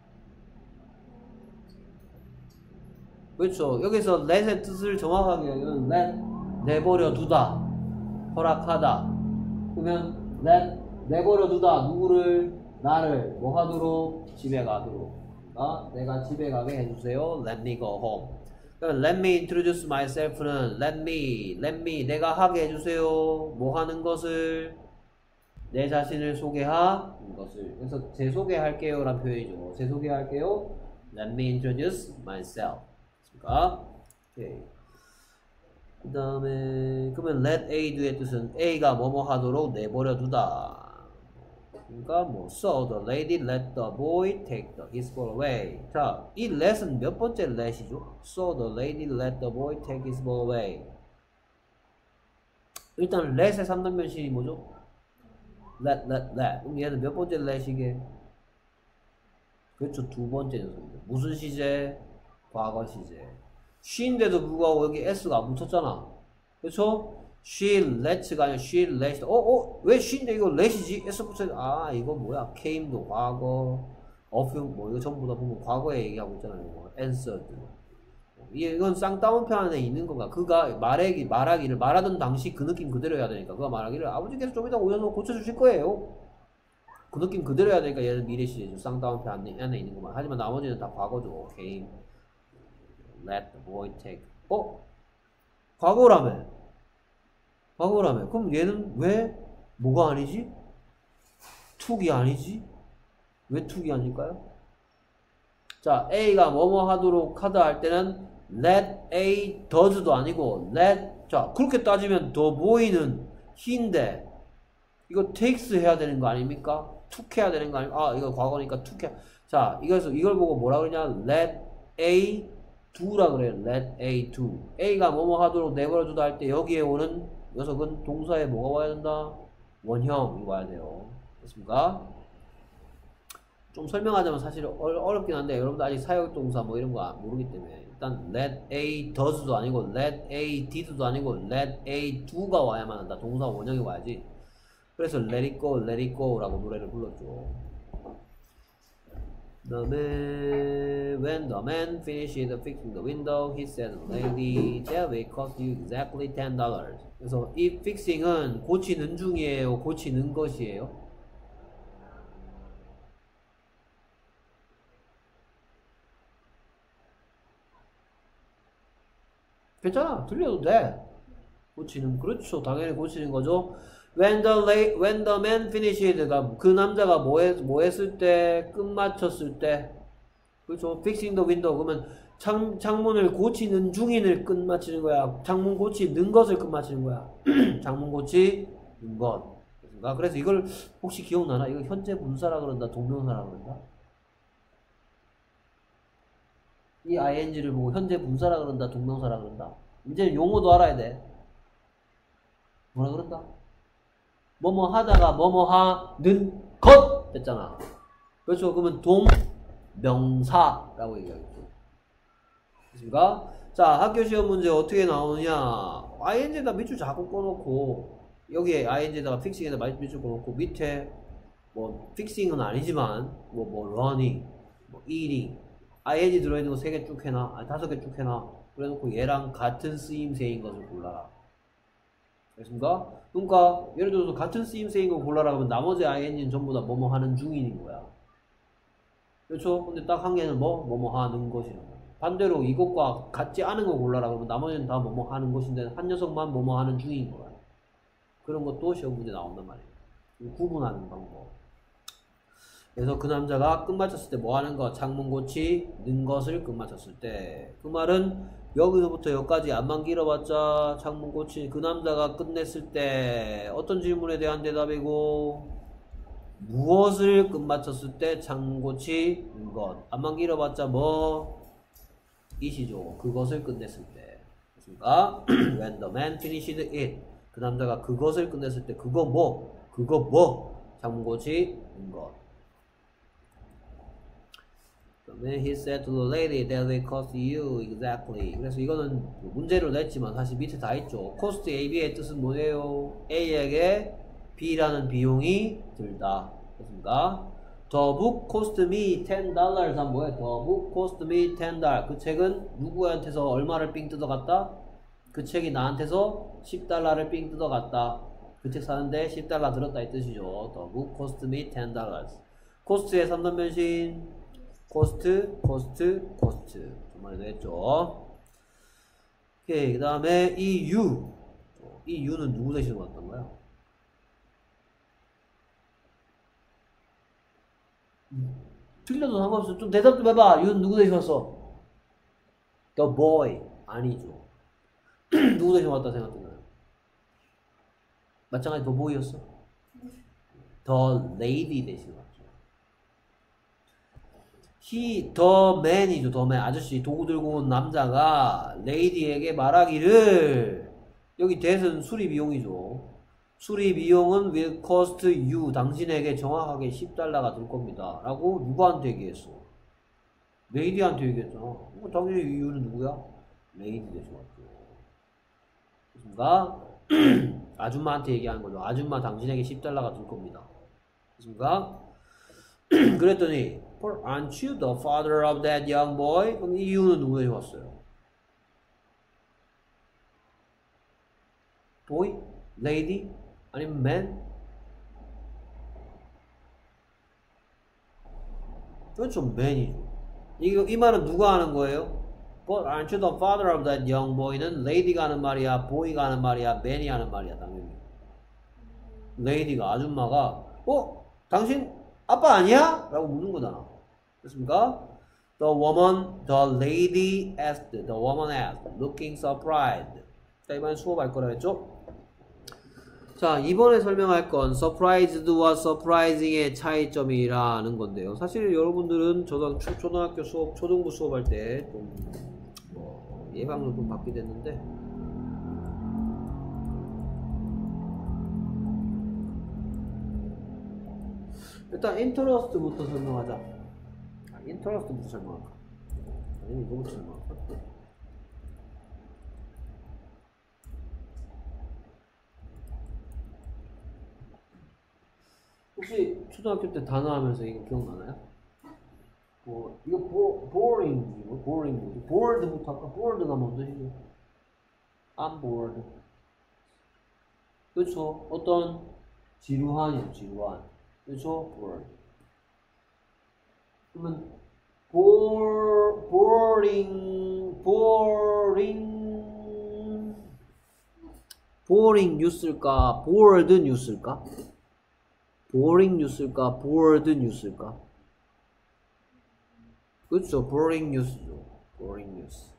그렇죠. 여기서 let의 뜻을 정확하게 얘기하면 let, 내버려 두다, 허락하다. 그러면 let, 내버려 두다. 누구를? 나를 뭐 하도록? 집에 가도록. 어? 내가 집에 가게 해주세요. Let me go home. 그러면 let me introduce myself는 let me, let me 내가 하게 해주세요. 뭐 하는 것을? 내 자신을 소개하는 것을. 그래서 제 소개할게요 라는 표현이죠. 제 소개할게요. Let me introduce myself. 오케이. 그 다음에 그러면 let A do의 뜻은 A가 뭐뭐 하도록 내버려 두다. 그러니까 뭐 so the lady let the boy take the, his ball away. 자, 이 let은 몇 번째 let이죠? So the lady let the boy take his ball away. 일단 let의 삼 단 변신이 뭐죠? let, let, let. 그럼 얘는 몇 번째 let이게? 그렇죠, 두 번째 녀석이죠. 무슨 시제? 과거 시제. she인데도 불구하고 여기 s가 안 붙었잖아. 그렇죠? she let가 아니라 she let. 어? 어? 왜 she인데 이거 let이지? s 붙어야 아 이거 뭐야? came도 과거. of 뭐 이거 전부 다 보면 과거에 얘기하고 있잖아요. 뭐 answered. 이건 쌍따옴표 안에 있는 건가? 그가 말하기, 말하기를 말하던 당시 그 느낌 그대로 해야 되니까 그가 말하기를 아버지께서 좀 이따 오셔서 고쳐주실 거예요. 그 느낌 그대로 해야 되니까 얘는 미래 시제죠. 쌍따옴표 안에, 안에 있는 것만. 하지만 나머지는 다 과거죠. came. Let the boy take. 어? 과거라며. 과거라며. 그럼 얘는 왜 뭐가 아니지? took이 아니지? 왜 took이 아닐까요? 자, A가 뭐뭐 하도록 하다 할 때는 let A does도 아니고 let. 자, 그렇게 따지면 the boy는 he인데 이거 takes 해야 되는 거 아닙니까? took 해야 되는 거 아닙니까? 아, 이거 과거니까 took 해. 자, 이거에서 이걸 보고 뭐라 그러냐? let A do라 그래요. let A do. A가 뭐뭐 하도록 내버려 두다 할 때 여기에 오는 녀석은 동사에 뭐가 와야 된다? 원형이 와야 돼요. 됐습니까? 좀 설명하자면 사실 어렵긴 한데 여러분들 아직 사역동사 뭐 이런 거 모르기 때문에 일단 let A does도 아니고 let A did도 아니고 let A do가 와야만 한다. 동사 원형이 와야지. 그래서 let it go, let it go 라고 노래를 불렀죠. 그 다음에 when the man finished fixing the window, he said, lady, that will cost you exactly ten dollars. 그래서 이 fixing은 고치는 중이에요, 고치는 것이에요? 괜찮아, 들려도 돼. 고치는, 그렇죠, 당연히 고치는 거죠. When the, late, when the man finished가 그 남자가 뭐, 했, 뭐 했을 때, 끝 맞췄을 때, 그렇죠. Fixing the window 그러면 창, 창문을 고치는 중인을 끝 맞추는 거야. 창문 고치는 것을 끝 맞추는 거야. 창문 고치는 것. 그렇습니까? 그래서 이걸 혹시 기억나나? 이거 현재 분사라 그런다, 동명사라 그런다. 이 아이엔지를 보고 현재 분사라 그런다, 동명사라 그런다. 이제 용어도 알아야 돼. 뭐라 그런다? 뭐뭐 하다가 뭐뭐 하는 것 됐잖아. 그렇죠. 그러면 동명사라고 얘기하겠죠. 됐습니까? 자, 학교 시험 문제 어떻게 나오느냐? 아이엔지에다 밑줄 자꾸 꺼놓고 여기에 아이엔지에다가 픽싱에다 밑줄 꺼놓고 밑에 뭐 픽싱은 아니지만 뭐뭐 뭐 running, 뭐 eating 아이엔지 들어있는 거 세 개 쭉 해놔. 아니 다섯 개 쭉 해놔. 그래놓고 얘랑 같은 쓰임새인 것을 골라라. 됐습니까? 그러니까 예를 들어서 같은 쓰임새인 거 골라라 하면 나머지 아이엔지는 전부 다 뭐뭐 하는 중인인 거야. 그렇죠? 근데 딱 한 개는 뭐? 뭐뭐 하는 것이라고. 반대로 이것과 같지 않은 거 골라라 그러면 나머지는 다 뭐뭐 하는 것인데 한 녀석만 뭐뭐 하는 중인 거야. 그런 것도 시험 문제 나온단 말이에요. 구분하는 방법. 그래서 그 남자가 끝 맞췄을 때 뭐 하는 거? 창문 고치는 것을 끝 맞췄을 때. 그 말은 여기서부터 여기까지 안만 길어봤자 창문 고치 그 남자가 끝냈을 때 어떤 질문에 대한 대답이고 무엇을 끝 맞췄을 때 창문 고치는 것. 안만 길어봤자 뭐? 이시죠. 그것을 끝냈을 때. 그렇습니까? When the man finished it. 그 남자가 그것을 끝냈을 때 그거 뭐? 그거 뭐? 창문 고치는 것. Then he said to the lady that will cost you exactly. 그래서 이거는 문제를 냈지만 사실 밑에 다 있죠. cost A, B의 뜻은 뭐예요? A에게 B라는 비용이 들다. 그렇습니까? The book cost me ten dollars 하면 뭐예요? The book cost me ten dollars. 그 책은 누구한테서 얼마를 삥 뜯어갔다? 그 책이 나한테서 십 달러를 삥 뜯어갔다. 그 책 사는데 십 달러 들었다 이 뜻이죠. The book cost me ten dollars. cost의 삼 단 변신 코스트, 코스트, 코스트. 정말 됐죠? 오케이. 그 다음에 이 U. 이 U는 누구 대신 왔던 거야? 틀려도 상관없어. 좀 대답 좀 해봐. U는 누구 대신 왔어? The boy. 아니죠. 누구 대신 왔다 생각했나요? 마찬가지 the boy였어? The lady 대신 왔죠. he, the man이죠. the man. 아저씨 도구 들고 온 남자가 레이디에게 말하기를 여기 that은 수리 비용이죠. 수리 비용은 will cost you. 당신에게 정확하게 십 달러가 들 겁니다. 라고 누구한테 얘기했어? 레이디한테 얘기했잖아. 어, 당연히 이유는 누구야? 레이디 대신 왔죠. 그렇습니까? 아줌마한테 얘기하는 거죠. 아줌마 당신에게 십 달러가 들 겁니다. 그렇습니까? 그랬더니 For aren't you the father of that young boy? 그럼 이 이유는 누구에게 왔어요? boy? lady? 아니면 man? 그렇죠, man이죠. 이, 이 말은 누가 하는 거예요? But aren't you the father of that young boy는 lady가 하는 말이야, boy가 하는 말이야, man이 하는 말이야, 당연히. lady가, 아줌마가 어? 당신 아빠 아니야? 라고 묻는 거잖아. 그렇습니까? The woman, the lady asked, the woman asked, looking surprised. 자, 이번엔 수업할 거라 했죠? 자, 이번에 설명할 건 surprised와 surprising의 차이점이라는 건데요. 사실 여러분들은 초등, 초등학교 수업, 초등부 수업할 때 좀, 뭐, 예방을 좀 받게 됐는데, 일단 interest부터 설명하자. 아, interest부터 설명할까? 아니면 이거부터 설명할까? 혹시 초등학교 때 단어 하면서 이거 기억나나요? 뭐 이거 보, boring 뭐 boring 뭐지? bored부터 할까? bored가 뭔 뜻이죠? I'm bored. 그렇죠? 어떤 지루한이요, 지루한. 그렇죠? bored. 그러면 bore, boring, boring, boring 뉴스일까? bored 뉴스일까? boring 뉴스일까? bored 뉴스일까? 그렇죠. boring 뉴스죠. boring 뉴스.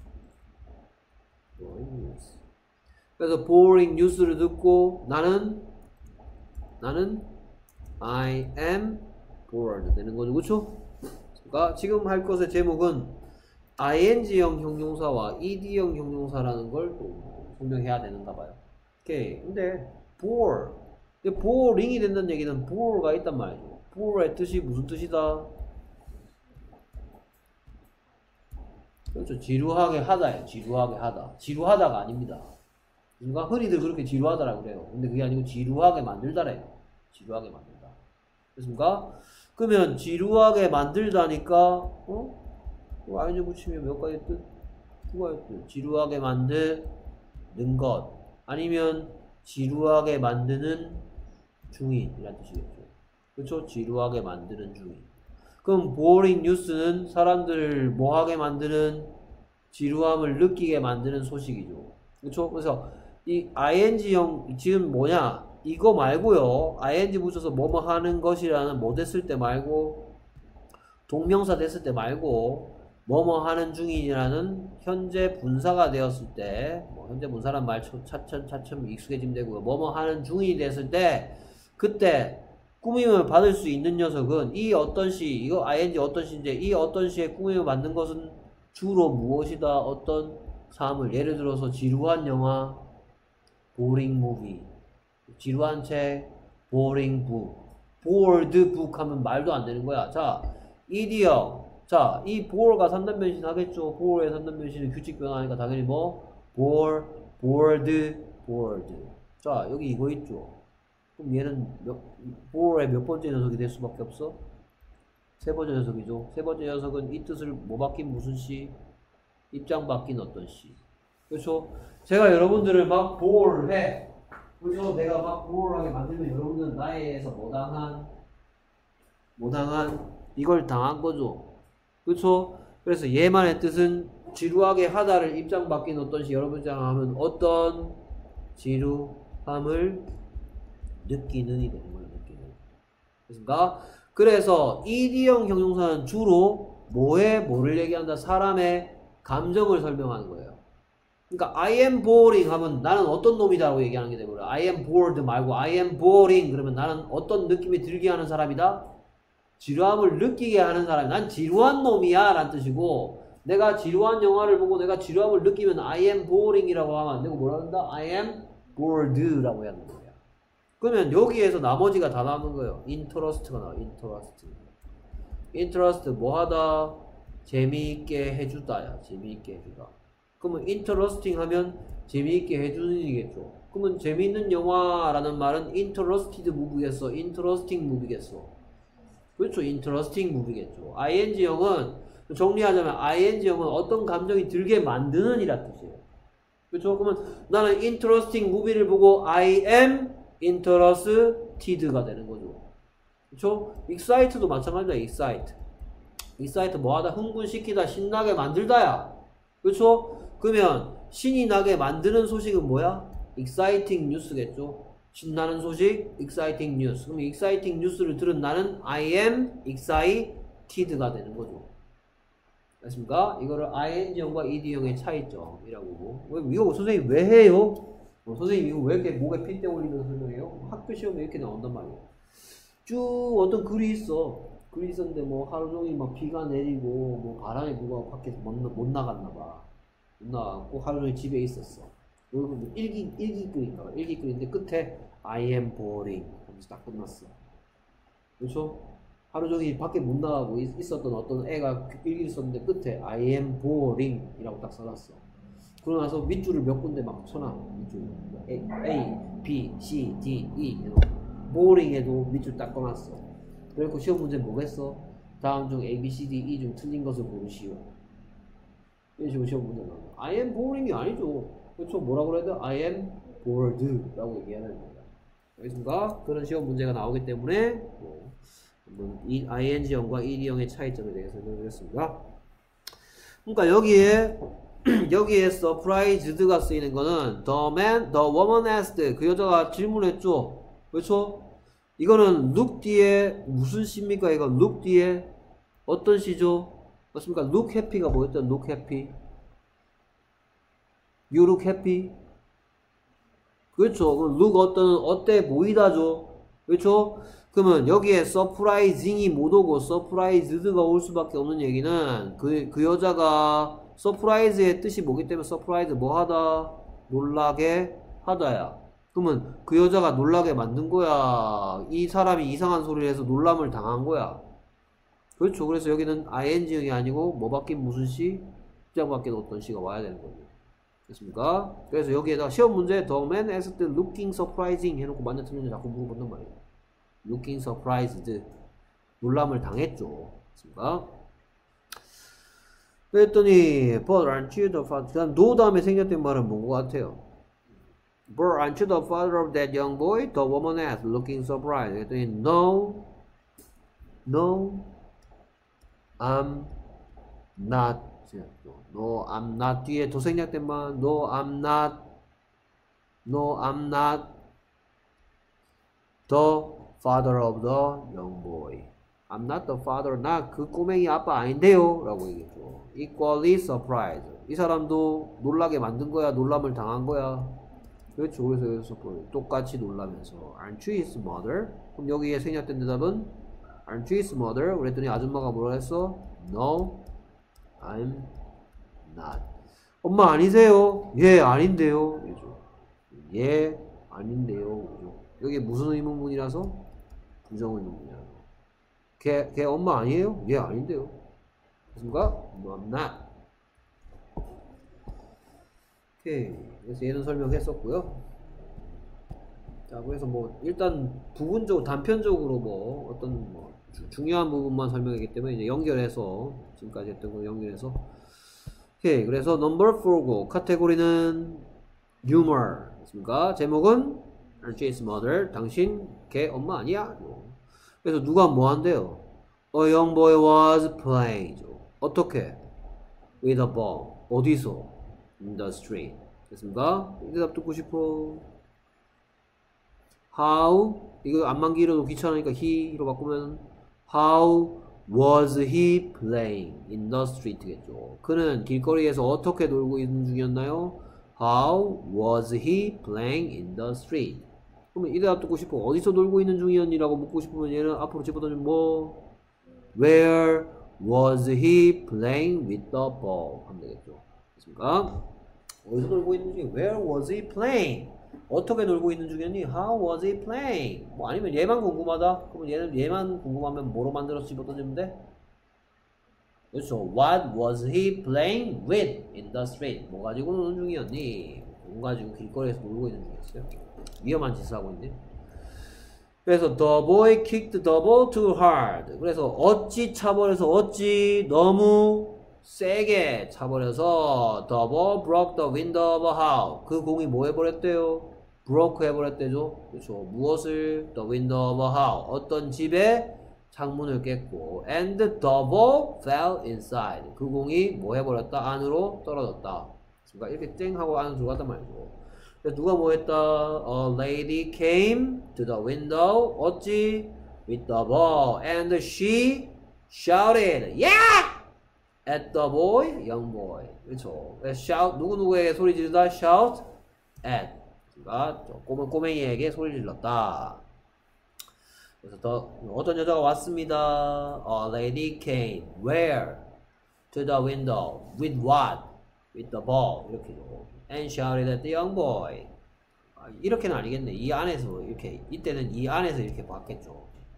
boring 뉴스. 그래서 boring 뉴스를 듣고 나는 나는 I am bored 되는 거죠. 그렇죠? 그러니까 지금 할 것의 제목은 아이엔지형 형용사와 이디형 형용사라는 걸 또 설명해야 되는가 봐요. 오케이. 근데 bore. 근데 boring이 된다는 얘기는 bore가 있단 말이죠. bore의 뜻이 무슨 뜻이다? 그렇죠. 지루하게 하다예요. 지루하게 하다. 지루하다가 아닙니다. 그러니까 흔히들 그렇게 지루하다라고 그래요. 근데 그게 아니고 지루하게 만들다래요. 지루하게 만들다. 그렇습니까? 그러면 지루하게 만들다니까 어? 아이즈 붙이면 몇 가지 뜻? 두 가지 뜻. 지루하게 만드는 것 아니면 지루하게 만드는 중인이란 뜻이겠죠. 그렇죠? 지루하게 만드는 중인. 그럼 boring 뉴스는 사람들을 뭐하게 만드는 지루함을 느끼게 만드는 소식이죠. 그렇죠? 그래서 이 아이엔지형 지금 뭐냐? 이거 말고요. 아이엔지 붙여서 뭐뭐 하는 것이라는 뭐 됐을 때 말고 동명사 됐을 때 말고 뭐뭐 하는 중이라는 현재 분사가 되었을 때 뭐 현재 분사란 말 차츰 차츰 익숙해지면 되고요. 뭐뭐 하는 중이 됐을 때 그때 꾸밈을 받을 수 있는 녀석은 이 어떤 시, 이거 아이엔지 어떤 시인데 이 어떤 시에 꾸밈을 받는 것은 주로 무엇이다? 어떤 사람을 예를 들어서 지루한 영화, boring movie, 지루한 책, boring book, bored book 하면 말도 안 되는 거야. 자, 이디형. 자, 이 bore가 삼단 변신 하겠죠. bore의 삼단 변신은 규칙 변화하니까 당연히 뭐? bore, bored, bored. 자, 여기 이거 있죠. 그럼 얘는 몇, bore의 몇 번째 녀석이 될 수밖에 없어? 세 번째 녀석이죠. 세 번째 녀석은 이 뜻을 뭐 바뀐 무슨 시? 입장 바뀐 어떤 시. 그렇죠? 제가 여러분들을 막 bore 해. 그렇죠? 내가 막 bore하게 만들면 여러분들은 나에 의해서 뭐 당한? 뭐 당한? 이걸 당한 거죠. 그렇죠? 그래서 얘만의 뜻은 지루하게 하다를 입장 바뀐 어떤 시. 여러분 입장하면 어떤 지루함을 느끼는이 되는 거예요. 느끼는. 그러니까 그래서 이디형 형용사는 주로 뭐에 뭐를 얘기한다? 사람의 감정을 설명하는 거예요. 그러니까 I am boring 하면 나는 어떤 놈이다라고 얘기하는 게 되고요. I am bored 말고 I am boring 그러면 나는 어떤 느낌이 들게 하는 사람이다? 지루함을 느끼게 하는 사람이 난 지루한 놈이야 라는 뜻이고 내가 지루한 영화를 보고 내가 지루함을 느끼면 I am boring이라고 하면 안 되고 뭐라 한다? I am bored라고 해야 하는 거야. 그러면 여기에서 나머지가 다 나오는 거예요. interest가 나와. interest. interest 뭐 하다? 재미있게 해주다야. 재미있게 해주다. 그러면 interesting 하면 재미있게 해주는 이겠죠. 그러면 재미있는 영화라는 말은 interested movie겠어? interesting movie겠어? 그렇죠. interesting movie겠죠. 아이엔지형은 정리하자면 아이엔지형은 어떤 감정이 들게 만드는 이라 뜻이에요. 그렇죠. 그러면 나는 interesting movie를 보고 I am interested가 되는 거죠. 그렇죠? excited도 마찬가지다. excite. excite 뭐하다? 흥분시키다, 신나게 만들다야. 그렇죠? 그러면 신이 나게 만드는 소식은 뭐야? exciting news겠죠? 신나는 소식, exciting news. 그럼 exciting news를 들은 나는 I am excited가 되는 거죠. 됐습니까? 이거를 아이엔지형과 이디형의 차이점이라고. 왜, 이거 선생님 왜 해요? 어, 선생님 이거 왜 이렇게 목에 핏대 올리면서 설명해요? 학교 시험에 이렇게 나온단 말이에요. 쭉 어떤 글이 있어. 글이 있었는데 뭐 하루 종일 막 비가 내리고 뭐 바람이 불고 밖에서 못, 못 나갔나 봐. 못 나갔고 하루 종일 집에 있었어. 그리고 일기, 일기글인가 봐. 일기글인데 끝에 I am boring 하면서 딱 끝났어. 그렇죠? 하루 종일 밖에 못 나가고 있, 있었던 어떤 애가 일기를 썼는데 끝에 I am boring 이라고 딱 써놨어. 그러고 나서 밑줄을 몇 군데 막 쳐놔. 밑줄 A, A, B, C, D, E boring에도 밑줄 딱 꺼놨어. 그리고 시험 문제 뭐겠어? 다음 중 A, B, C, D, E 중 틀린 것을 고르시오. 이런 식으로 시험 문제 나와. I am boring이 아니죠. 그렇죠? 뭐라고 그래야 돼? I am bored 라고 얘기해야 되는 겁니다. 알겠습니까? 그런 시험 문제가 나오기 때문에 뭐 이 아이엔지형과 이디형의 차이점에 대해서 설명드렸습니다. 그러니까 여기에 여기에 surprised가 쓰이는 거는 the man, the woman asked 그 여자가 질문했죠. 그렇죠? 이거는 look 뒤에 무슨 시입니까? 이거 look 뒤에 어떤 시죠? 맞습니까? look happy가 뭐였죠? look happy. you look happy. 그렇죠. 그럼 look 어떤 어때 보이다죠. 그렇죠? 그러면 여기에 surprising이 못 오고 surprised가 올 수밖에 없는 얘기는 그, 그 여자가 surprise의 뜻이 뭐기 때문에 surprise 뭐 하다? 놀라게 하다야. 그러면 그 여자가 놀라게 만든 거야. 이 사람이 이상한 소리를 해서 놀람을 당한 거야. 그렇죠. 그래서 여기는 아이엔지형이 아니고 뭐 바뀐 무슨 시? 입장 바뀐 어떤 시가 와야 되는 거죠. 됐습니까? 그래서 여기에다가 시험 문제 the man asked looking surprising 해놓고 맞냐 틀렸냐 자꾸 물어본단 말이에요. looking surprised 놀람을 당했죠. 됐습니까? 그랬더니 but aren't you the father 그다음 no 다음에 생략된 말은 뭔 것 같아요? but aren't you the father of that young boy? The woman asked looking surprised 그랬더니 no no I'm not no I'm not 뒤에 더 생략된 말 no I'm not no I'm not the father of the young boy. I'm not the father. 나 그 꼬맹이 아빠 아닌데요. 라고 얘기했죠. Equally surprised. 이 사람도 놀라게 만든 거야. 놀람을 당한 거야. 그렇죠. 그래서 여기서 똑같이 놀라면서 Aren't you his mother? 그럼 여기에 생략된 대답은 Aren't you his mother? 그랬더니 아줌마가 뭐라 했어? No, I'm not. 엄마 아니세요? 예, 아닌데요. 그죠? 예, 아닌데요. 그죠? 여기 무슨 의문문이라서? 부정의문문이라서. 걔, 걔 엄마 아니에요? 예, 아닌데요. 그렇습니까? No, I'm not. 오케이. 그래서 얘는 설명했었고요. 자, 그래서 뭐 일단 부분적으로 단편적으로 뭐 어떤 뭐 주, 중요한 부분만 설명했기 때문에 이제 연결해서 지금까지 했던 거 연결해서. 오케이. 그래서 넘버 사고 카테고리는 humor. 그렇습니까? 제목은 Aren't you his mother? 당신 걔 엄마 아니야? 그래서 누가 뭐 한대요? A young boy was playing. 어떻게? With a ball. 어디서? In the street. 됐습니까? 이 대답 듣고 싶어. How? 이거 안만 길어도 귀찮으니까 he로 바꾸면 How was he playing in the street겠죠. 그는 길거리에서 어떻게 놀고 있는 중이었나요? How was he playing in the street? 그러면 이 대답 듣고 싶어. 어디서 놀고 있는 중이었니라고 묻고 싶으면 얘는 앞으로 집어던지면 뭐? Where was he playing with the ball? 하면 되겠죠. 됐습니까? 어디서 놀고 있는 중이? Where was he playing? 어떻게 놀고 있는 중이었니? How was he playing? 뭐 아니면 얘만 궁금하다? 그러면 얘는 얘만 궁금하면 뭐로 만들어서 집어던지면 돼? 그렇죠. What was he playing with in the street? 뭐 가지고 노는 중이었니? 뭐 가지고 길거리에서 놀고 있는 중이었어요? 위험한 짓을 하고 있네. 그래서 the boy kicked the ball too hard. 그래서 어찌 차버려서 어찌 너무 세게 차버려서 the ball broke the window of a house. 그 공이 뭐 해버렸대요? broke 해버렸대죠. 그렇죠. 무엇을? the window of a house. 어떤 집에 창문을 깼고 and the ball fell inside. 그 공이 뭐 해버렸다? 안으로 떨어졌다. 그러니까 이렇게 쨍 하고 안으로 들어갔단 말이죠. 누가 뭐 했다? A lady came to the window. 어찌? With the ball. And she shouted, yeah! At the boy, young boy. 그렇죠. shout, 누구누구에게 소리 지르다? Shout at. 그러니까 꼬맹, 꼬맹이에게 소리 질렀다. 그래서 더, 어떤 여자가 왔습니다. A lady came. Where? To the window. With what? With the ball. 이렇게죠. And shouted at the young boy. 아, 이렇게는 아니겠네. 이 안에서 이렇게 이때는 이 안에서 이렇게 봤겠죠.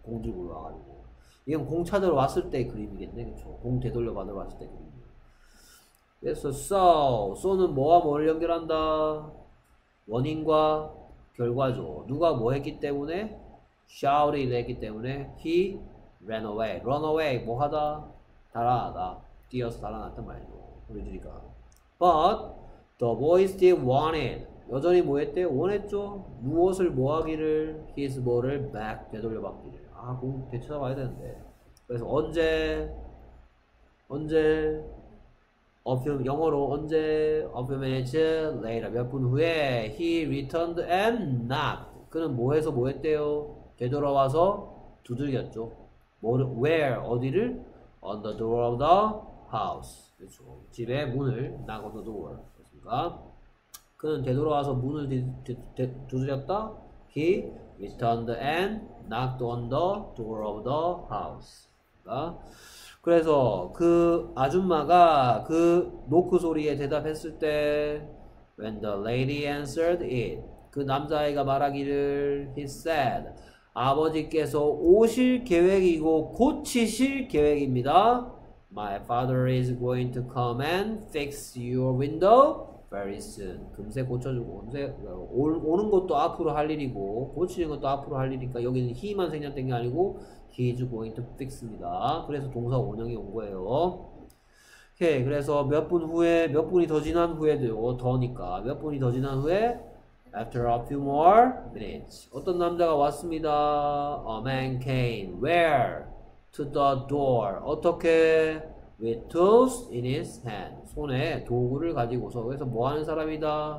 공 들고 올라와가지고. 이건 공 찾으러 왔을 때 그림이겠네. 그쵸? 공 되돌려 받으러 왔을 때 그림. 그래서 so, so는 뭐와 뭘 연결한다? 원인과 결과죠. 누가 뭐 했기 때문에? shout이 했기 때문에 he ran away. run away 뭐 하다? 달아나다. 뛰어서 달아났단 말이죠. 우리들이가. But the boy still wanted. 여전히 뭐 했대요? 원했죠? 무엇을 뭐 하기를? his 뭐를 back 되돌려받기를. 아, 공 되찾아봐야 되는데. 그래서 언제? 언제? A few, 영어로 언제? A few minutes later. 몇 분 후에 he returned and knocked. 그는 뭐 해서 뭐 했대요? 되돌아와서 두들겼죠. 뭐를, where? 어디를? On the door of the house. 그렇죠. 집의 문을 knock on the door. 그렇습니까? 그는 되돌아와서 문을 디, 디, 디, 두드렸다. He returned and knocked on the door of the house. 그러니까 그래서 그 아줌마가 그 노크 소리에 대답했을 때 when the lady answered it 그 남자아이가 말하기를 he said 아버지께서 오실 계획이고 고치실 계획입니다. My father is going to come and fix your window very soon. 금세 고쳐주고 금세 오, 오는 것도 앞으로 할 일이고 고치는 것도 앞으로 할 일이니까 여기는 he만 생략된 게 아니고 he is going to fix입니다. 그래서 동사 원형이 온 거예요. 오케이. 그래서 몇 분 후에 몇 분이 더 지난 후에도요. 더니까 몇 분이 더 지난 후에 after a few more minutes 어떤 남자가 왔습니다. A man came. Where? To the door. 어떻게? With tools in his hand. 손에 도구를 가지고서. 그래서 뭐 하는 사람이다?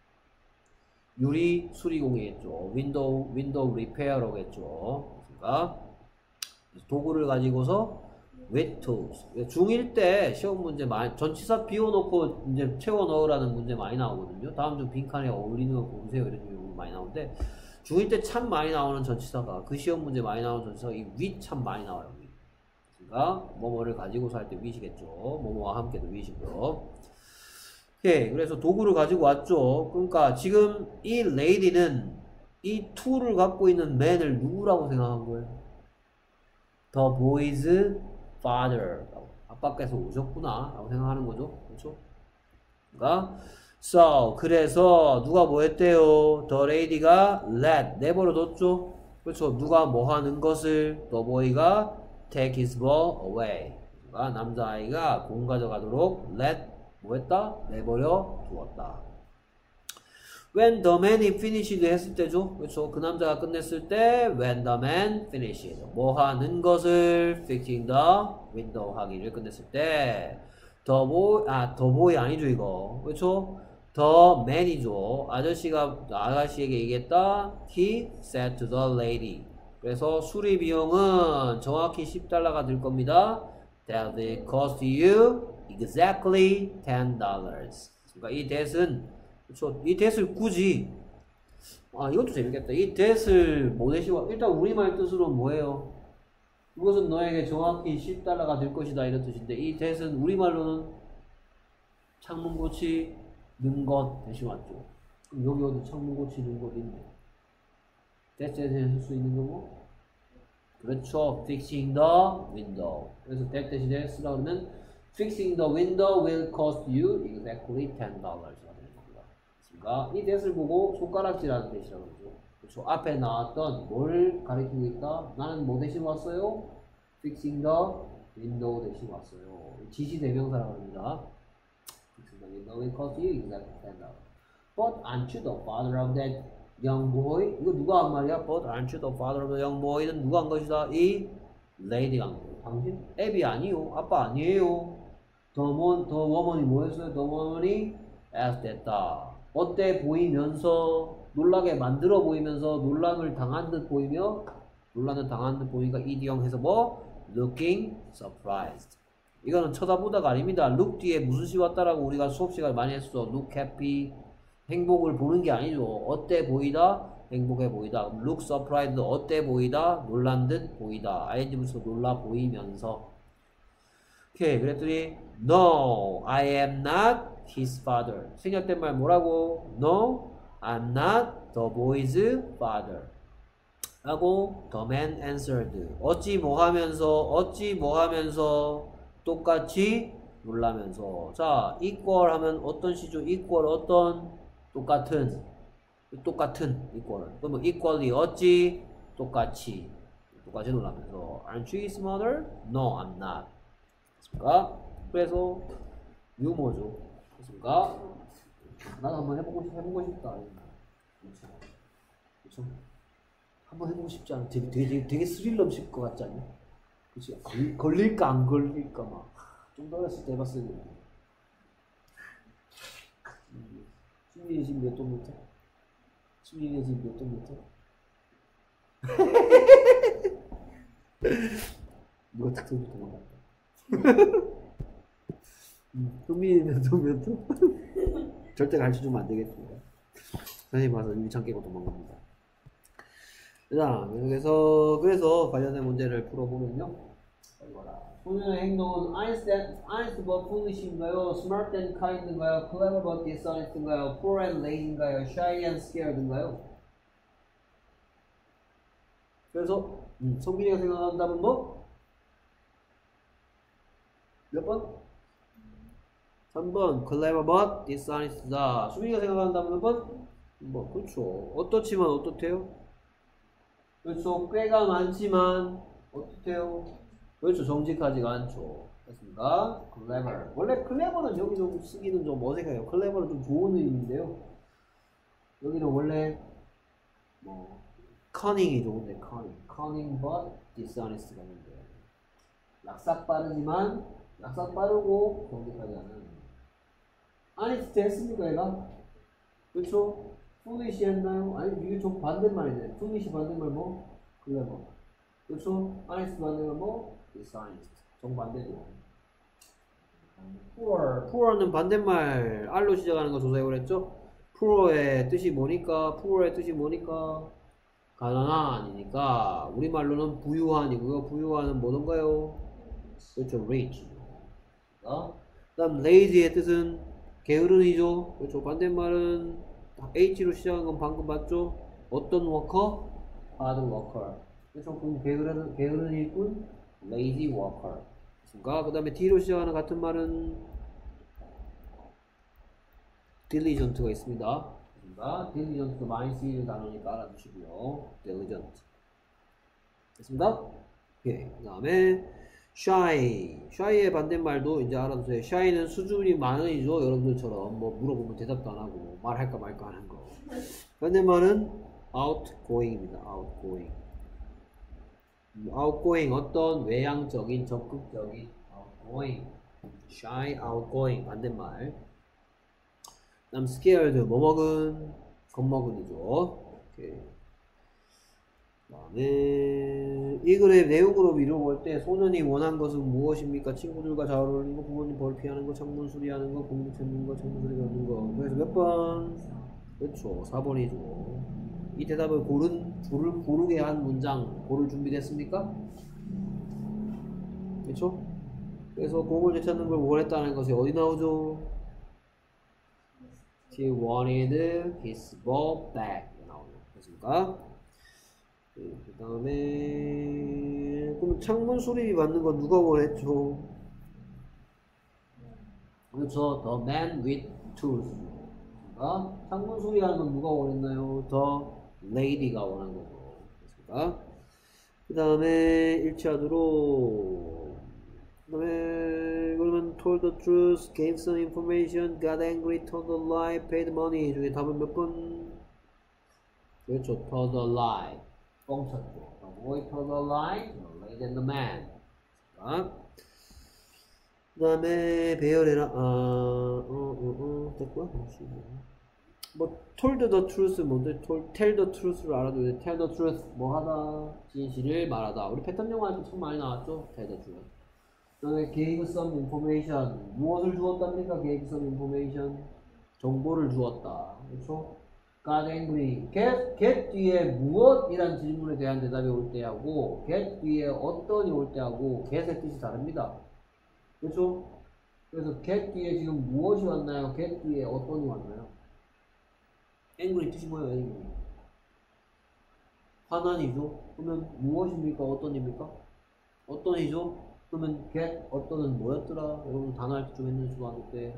유리 수리공이겠죠. 윈도우 윈도우 리페어로겠죠. 그러니까 도구를 가지고서 with tools. 중일 때 시험 문제 많이 전치사 비워놓고 이제 채워 넣으라는 문제 많이 나오거든요. 다음 중 빈칸에 어울리는 거 고르세요. 이런 경우 많이 나오는데 중일 때 참 많이 나오는 전치사가 그 시험 문제 많이 나오는 전치사가 이 with 참 많이 나와요. 그러니까 뭐뭐를 가지고서 할 때 with이겠죠. 뭐뭐와 함께도 with이고요. 오케이. 그래서 도구를 가지고 왔죠. 그러니까 지금 이 lady는 이 툴을 갖고 있는 man을 누구라고 생각한 거예요? The boy's father. 아빠께서 오셨구나 라고 생각하는 거죠. 그렇죠? 그러니까 so 그래서 누가 뭐 했대요? The lady가 let 내버려뒀죠. 그렇죠. 누가 뭐 하는 것을 the boy가 take his ball away. 그러니까 남자아이가 공 가져가도록 let 뭐 했다? 내버려 두었다. When the man이 finished 했을 때죠. 그렇죠. 그 남자가 끝냈을 때 when the man finished 뭐 하는 것을 fixing the window 하기를 끝냈을 때 the boy 아 the boy 아니죠 이거. 그렇죠. the man이죠. 아저씨가 아가씨에게 얘기했다. He said to the lady. 그래서 수리 비용은 정확히 십 달러가 들 겁니다. That will cost you exactly ten dollars. 그러니까 이 that은 그렇죠. 이 that을 굳이 아 이것도 재밌겠다. 이 that을 뭐 대시고 일단 우리말 뜻으로 뭐예요? 이것은 너에게 정확히 십 달러가 될 것이다 이런 뜻인데 이 that은 우리말로는 창문 고치는 것 대신 왔죠. 그럼 여기 어디 창문 고치는 것 있네. that에 대해 쓸 수 있는 거고 그렇죠. fixing the window. 그래서 that 대신에 쓰라 그러면 fixing the window will cost you exactly ten dollars. 그러니까 이 that을 보고 손가락질하는 that이라고 그러죠. 그렇죠. 앞에 나왔던 뭘 가리키고 있다? 나는 뭐 대신 왔어요? fixing the window 대신 왔어요. 지시 대명사라고 합니다. fixing the window will cost you exactly ten dollars. But aren't you the father of that young boy? 이거 누가 한 말이야? But aren't you the father of the young boy는 누가 한 것이다? 이 lady가 한 거예요. 당신 애비 아니요. 아빠 아니에요. The woman, the woman이 뭐였어요? The woman이 asked 했다. 어때 보이면서 놀라게 만들어 보이면서 놀람을 당한 듯 보이며 놀라는 당한 듯 보이니까 이디형 해서 뭐? looking surprised. 이거는 쳐다보다가 아닙니다. look 뒤에 무슨 시 왔다라고 우리가 수업 시간에 많이 했어. look happy. 행복을 보는 게 아니죠. 어때 보이다? 행복해 보이다. look surprised. 어때 보이다? 놀란 듯 보이다. 아이엔지 붙여서 놀라 보이면서. 오케이. 그랬더니 No, I am not his father. 생략된 말 뭐라고? No, I'm not the boy's father. 라고 the man answered. 어찌 뭐 하면서 어찌 뭐 하면서 똑같이 놀라면서. 자, equal 하면 어떤 시죠? equal 어떤 똑같은 똑같은 equal은. 그러면 equally 어찌 똑같이 똑같이 놀라면서. Aren't you his mother? No, I'm not. 그러니까 그래서 유머죠. 그렇습니까? 나도 한번 해보고 싶, 해보고 싶다. 그렇죠? 그렇죠? 한번 해보고 싶지 않아? 되게, 되게, 되게 스릴 넘칠 것 같지 않냐? 그치? 걸, 걸릴까 안 걸릴까 막. 좀 더 어렸을 때 해봤어야 돼. 수민이 지금 몇 돈 못해? 수민이 지금 몇 돈 못해? 누가 탁 들고 도망갔다. 수민이 몇 돈 몇 돈? 절대 가르쳐주면 안 되겠습니다. 선생님 와서 유리창 깨고 도망갑니다. 자, 그래서, 그래서 관련된 문제를 풀어보면요. 소년의 행동은 honest and, honest but foolish인가요? smart and kind인가요? clever but dishonest인가요? poor and lazy인가요? shy and scared인가요? 그래서 음, 성빈이가 생각하는 답은 뭐? 몇 번? 삼 번 clever but dishonest다. 수빈이가 생각하는 답은 몇 번? 뭐 그렇죠. 어떻지만 어떻대요? 그렇죠. 꽤가 많지만 어떻대요? 그렇죠. 정직하지가 않죠. 됐습니까? clever. 원래 clever는 여기 좀 쓰기는 좀 어색해요. clever는 좀 좋은 의미인데요. 여기는 원래 뭐 cunning이 좋은데 cunning. cunning but dishonest가 있는데 약삭 빠르지만 약삭 빠르고 정직하지 않은. honest 했습니까 얘가? 그렇죠? foolish 했나요? 아니 이게 좀 반대말이네. foolish 반대말 뭐? clever. 그렇죠? honest 반대말 뭐? dishonest. 정반대죠. poor. poor는 반대말 R로 시작하는 거 조사해보려 했죠? poor의 뜻이 뭐니까? poor의 뜻이 뭐니까? 가난한이니까 우리말로는 부유한이고요. 부유한은 뭐던가요? 그렇죠. rich. 그 다음 lazy의 뜻은 게으른이죠. 그렇죠. 반대말은 H로 시작한 건 방금 봤죠? 어떤 워커? hard worker. 그래서 그 게으른, 게으른 일꾼 lazy worker. 그 다음에 D로 시작하는 같은 말은 diligent가 있습니다. diligent도 많이 쓰이는 단어니까 알아두시고요. diligent. 됐습니다? 예. 그 다음에 shy. shy의 반대말도 이제 알아두세요. shy는 수준이 많은 이죠. 여러분들처럼 뭐 물어보면 대답도 안 하고 말할까 말까 하는 거. 반대말은 outgoing입니다. outgoing. outgoing 어떤 외향적인 적극적인 outgoing. shy, outgoing 반대말. 다음 scared 뭐먹은 겁먹은이죠. 오케이. 그다음에 이 글의 내용으로 미뤄볼 때 소년이 원한 것은 무엇입니까? 친구들과 잘 어울리는 거, 부모님 벌 피하는 거, 창문 수리하는 거, 공부 찾는 거, 창문 수리 받는 거. 그래서 몇 번? 그렇죠. 사 번이죠. 이 대답을 고른 고를 고르게 한 문장 고를 준비됐습니까? 그렇죠? 그래서 공을 되찾는 걸 원했다는 것이 어디 나오죠? He wanted his ball back. 나오죠. 됐습니까? 네, 그 다음에 그럼 창문 수리비 받는 건 누가 원했죠? 그렇죠. The man with tools. 그러니까 창문 수리하는 건 누가 원했나요? The lady가 원한 거죠. 됐습니까? 그 다음에 일치하도록 그 다음에 그러면 told the truth, gave some information, got angry, told a lie, paid money 중에 답은 몇 번? 그렇죠. told a lie. 뻥쳤죠. The boy told a lie, the lady and the man. 그 다음에 배열해라. 아, 어, 어, 어, 됐고요. 뭐 told the truth 뭔데? told, tell the truth를 알아둬야 돼. tell the truth 뭐 하다? 진실을 말하다. 우리 패턴 영화에도 참 많이 나왔죠. tell the truth. 그 다음에 gave some information. 무엇을 주었답니까? gave some information. 정보를 주었다. 그렇죠? got angry. get, get 뒤에 무엇이란 질문에 대한 대답이 올 때하고 get 뒤에 어떤이 올 때하고 get의 뜻이 다릅니다. 그렇죠? 그래서 get 뒤에 지금 무엇이 왔나요? get 뒤에 어떤이 왔나요? angry 뜻이 뭐예요? angry. 하나이죠. 그러면 무엇입니까? 어떤 입니까? 어떤 이죠? 그러면 get 어떤은 뭐였더라? 여러분 단어할 때 좀 했는지 도 때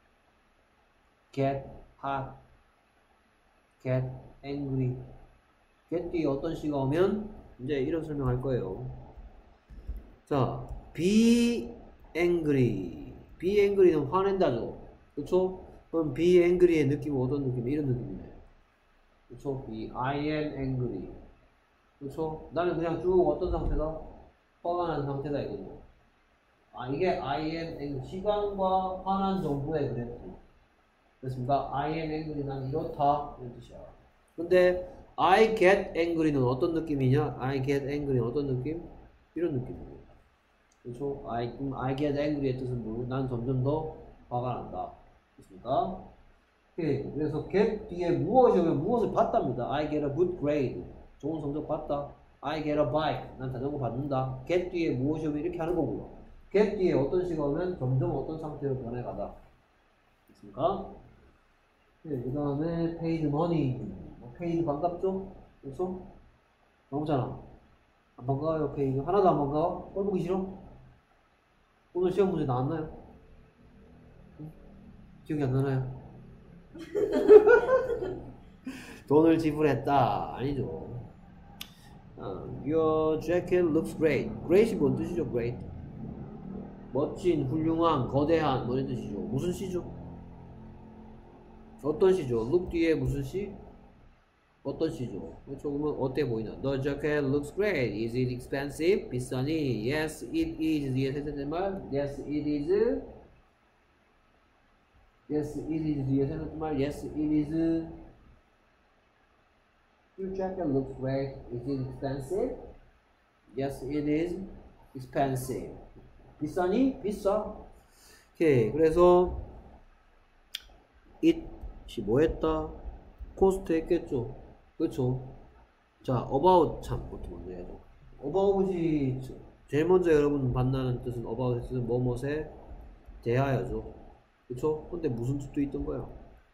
get hot, get angry. get 뒤에 어떤 시가 오면 이제 이런 설명할 거예요. 자, be angry. be angry는 화낸다죠. 그쵸? 그럼 be angry의 느낌은 어떤 느낌이에요? 이런 느낌이네. 그쵸? be I am angry. 그쵸? 나는 그냥 쭉 어떤 상태다? 화가 난 상태다 이거죠. 아, 이게 I am angry. 시간과 화난 정도의 그래프. 그렇습니까? I am angry. 난 이렇다. 이런 뜻이야. 근데 I get angry는 어떤 느낌이냐? I get angry는 어떤 느낌? 이런 느낌이에요. 그렇죠? I, I get angry의 뜻은 뭐고? 난 점점 더 화가 난다. 그렇습니까? 오케이. 그래서 get 뒤에 무엇이 오면 무엇을 받답니다. I get a good grade. 좋은 성적 받다. I get a bike. 난 자전거 받는다. get 뒤에 무엇이 오면 이렇게 하는 거고요. get 뒤에 어떤 시가 오면 점점 어떤 상태로 변해가다. 됐습니까? 네, 그 다음에 paid money. 뭐 paid 반갑죠? 그렇죠? 나오잖아. 안 반가워요, paid. 하나도 안 반가워? 꼴 보기 싫어? 오늘 시험 문제 나왔나요? 응? 기억이 안 나나요? 돈을 지불했다. 아니죠. Uh, your jacket looks great. great이 뭔 뜻이죠? great. 멋진, 훌륭한, 거대한 뭐 이런 뜻이죠. 무슨 시죠? 어떤 시죠? look 뒤에 무슨 시? 어떤 시죠? 그렇죠? 그러면 어때 보이나? The jacket looks great. Is it expensive? 비싸니? Yes, it is. 뒤에 생각된 말? Yes, it is. Yes, it is. 뒤에 생각된 말? Yes, it is. Your jacket looks great. Is it expensive? Yes, it is expensive. 비싸니? 비싸. 오케이. 그래서 it이 뭐했다? cost 했겠죠. 그렇죠. 자, about 참부터 먼저 해야죠. about이 제일 먼저 여러분 만나는 뜻은 about의 뜻은 뭐뭐에 대하여죠. 그렇죠. 근데 무슨 뜻도 있던 거예요?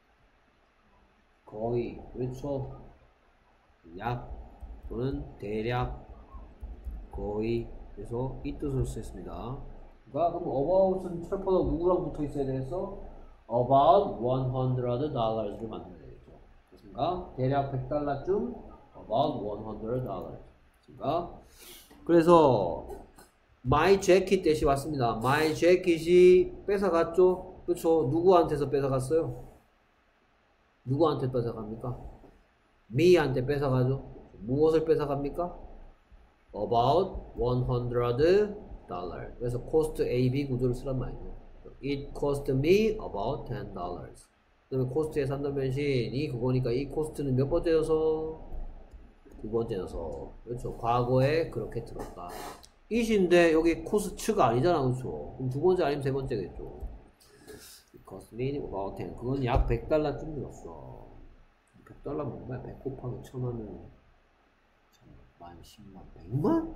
거의. 그렇죠. 약 또는 대략 거의. 그래서 이 뜻으로 쓰였습니다. 그러니까 그럼 about은 철퍼도 누구랑 붙어 있어야 되겠어? about one hundred dollars를 만들어야 되겠죠. 그렇습니까? 대략 백 달러쯤 about one hundred dollars. 그렇습니까? 그래서 my jacket 대시 왔습니다. my jacket이 뺏어갔죠? 그렇죠? 누구한테서 뺏어갔어요? 누구한테 뺏어갑니까? me한테 뺏어가죠? 무엇을 뺏어갑니까? about one hundred dollars. 그래서 cost A, B 구조를 쓰란 말이죠. It cost me about ten dollars. 그러면 코스트의 삼단변신 이 그거니까 이 코스트는 몇 번째 녀석? 두 번째 녀석. 그렇죠. 과거에 그렇게 들었다. it인데 여기 코스트가 아니잖아. 그렇죠. 그럼 두 번째 아니면 세 번째겠죠. It cost me about ten. 그건 약 백 달러쯤 들었어. 백 달러면 얼마야? 백 곱하기 천 하면 만, 십만, 백만?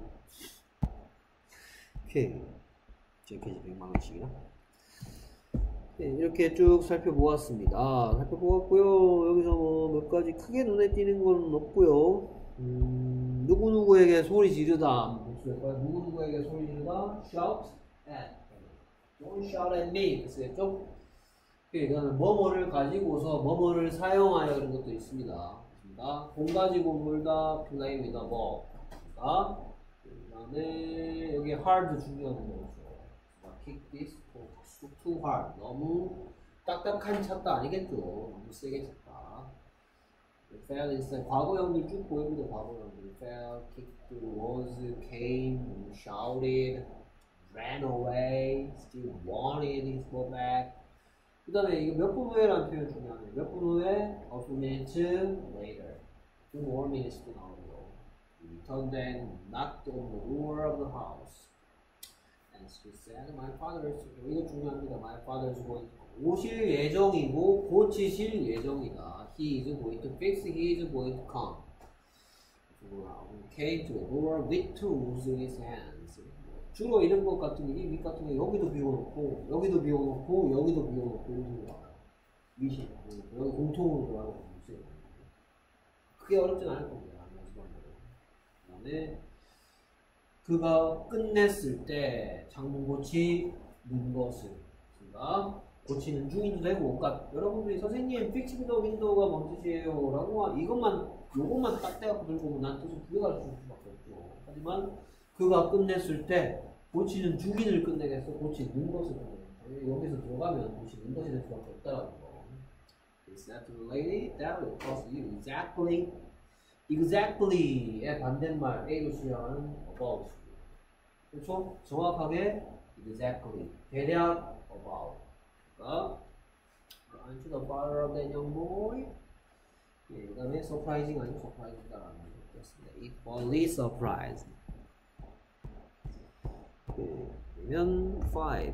오케이. 재킷이 백만 원씩이나? 네, 이렇게 쭉 살펴보았습니다. 살펴보았고요. 여기서 뭐 몇 가지 크게 눈에 띄는 건 없고요. 음, 누구누구에게 소리 지르다. 누구누구에게 소리 지르다. shout at. Don't shout at me. 됐죠? 이거는 뭐뭐를 가지고서 뭐뭐를 사용하여 그런 것도 있습니다. 공 가지고 놀다, play with a ball. 그 다음에 여기 hard 중요한 거죠. kick this too hard. 너무 딱딱한 찼다 아니겠죠. 너무 세게 찼다. fail is 과거형들 쭉 보입니다. 과거형들 fail, kicked, was, came, shouted, ran away, still wanted his ball back. 그 다음에 이거 몇 분 후에라는 표현 중요하네요. 몇 분 후에? A few minutes later. Two more minutes 또 나오고. He returned and knocked on the door of the house. And she said, my father's, 이거 중요합니다. My father's going to 오실 예정이고 고치실 예정이다. He is going to fix, he is going to come. He came to the door with tools in his hands. 주로 이런 것 같은 게, 이 밑 같은 게 여기도 비워놓고, 여기도 비워놓고, 여기도 비워놓고, 이런 거 밑이, 여기 공통으로 들어가고 있어요. 크게 어렵진 않을 겁니다. 때문에 그가 끝냈을 때 창문 고치는 것을 그가 고치는 중인도 되고, 그러니까 여러분들이 선생님 픽스 더 윈도우가 뭔 뜻이에요? 라고 이것만 요것만 딱 떼갖고 들고 오면 난 뜻을 두개 가르쳐 줄 수밖에 없죠. 하지만 그가 끝냈을 때 고치는 중인을 끝내겠어, 고치는 것을 끝내겠어. 여기서 들어가면 고치는 것이 될 수밖에 없다라는 거. Is that related? That will cost you exactly exactly의 반대말 A로 수행하는 about. 그렇죠? 정확하게 exactly 대략 about. 그러니까 aren't you the father of that young boy? 예, 그 다음에 surprising 아니고 surprising다라는 뜻입니다. equally surprised. 예, 그러면 five.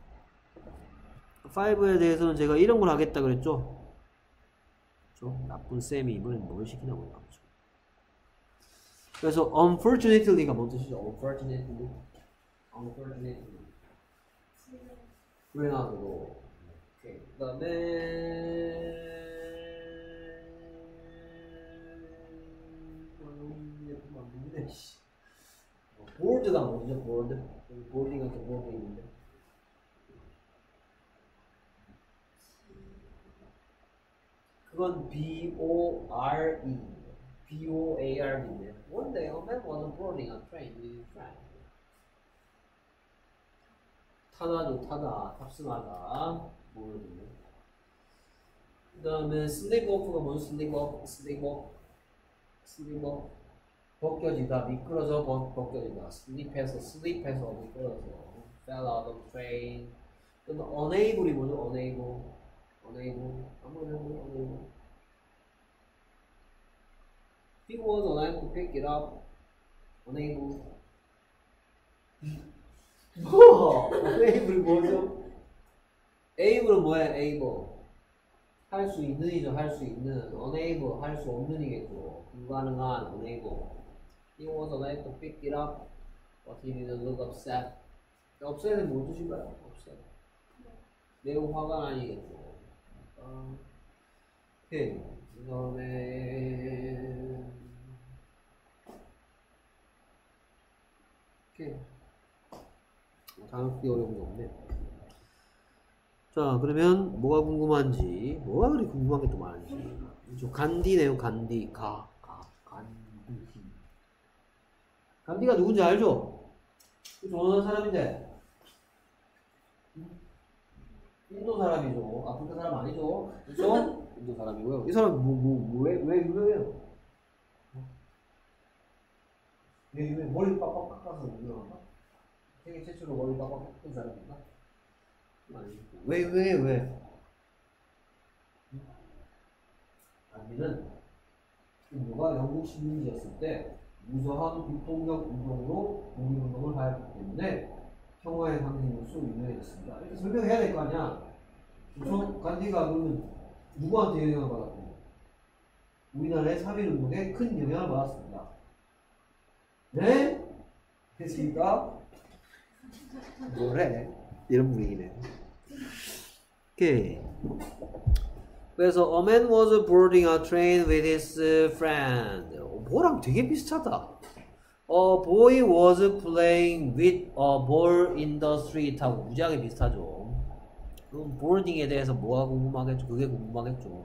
five에 대해서는 제가 이런 걸 하겠다 그랬죠? 그렇죠? 나쁜 쌤이 이번엔 뭘 시키나 몰라. 그래서 unfortunately가 뭔 뜻이죠? unfortunately. unfortunately. 불행하게도. 오케이. 그 다음에 bored가 뭐죠? bored. boarding한테 board 있는데. 그건 B O R E. B O A R D인데. One day a man was boarding a train with his friend. 타다죠, 타다. 탑승하다. board. 그 다음에 sleep off가 뭔 sleep off? sleep off. sleep off. 벗겨지다. 미끄러져 벗, 벗겨지다. sleep해서, sleep해서 미끄러져. fell out of train. 그럼 unable이 뭐죠? unable. unable. 아무래도 unable. He was unable to pick it up. unable. 뭐? unable 뭐죠? able은 뭐야? able. 할 수 있는이죠. 할 수 있는. unable 할 수 없는이겠고. 불가능한 unable. He was unable to pick it up, but he didn't look upset. upset은 뭐 뜻인가요? upset. 매우 화가 아니겠죠. 아, 오케이. 그 다음에 오케이. 다음 게 어려운 게 없네. 자, 그러면 뭐가 궁금한지, 뭐가 그리 궁금한 게 또 많은지. 저 간디네요. 간디. 가, 가, 간디. 간디가 누군지 알죠? 어느 사람인데? 인도 사람이죠. 아프리카 사람 아니죠? 그렇죠? 인도 사람이고요. 이 사람 뭐, 뭐, 왜, 왜 유명해요? 왜 유명해? 머리 빡빡 깎아서 유명한가? 세계 최초로 머리 빡빡 깎은 사람인가? 아니, 왜 유명해? 왜? 간디는 인도가 영국 식민지였을 때 무서한 비폭력 운동으로 독립운동을 하였기 때문에 평화의 상징으로서 유명해졌습니다. 이렇게 설명해야 될 거 아니야? 그렇죠? 간디가 그러면 누구한테 영향을 받았고? 우리나라의 삼일운동에 큰 영향을 받았습니다. 네? 됐습니까? 뭐래? 이런 분위기네. 오케이. 그래서 a man was boarding a train with his friend. 뭐랑 되게 비슷하다. A boy was playing with a ball in the street하고 무지하게 비슷하죠. 그럼 boarding에 대해서 뭐가 궁금하겠죠? 그게 궁금하겠죠.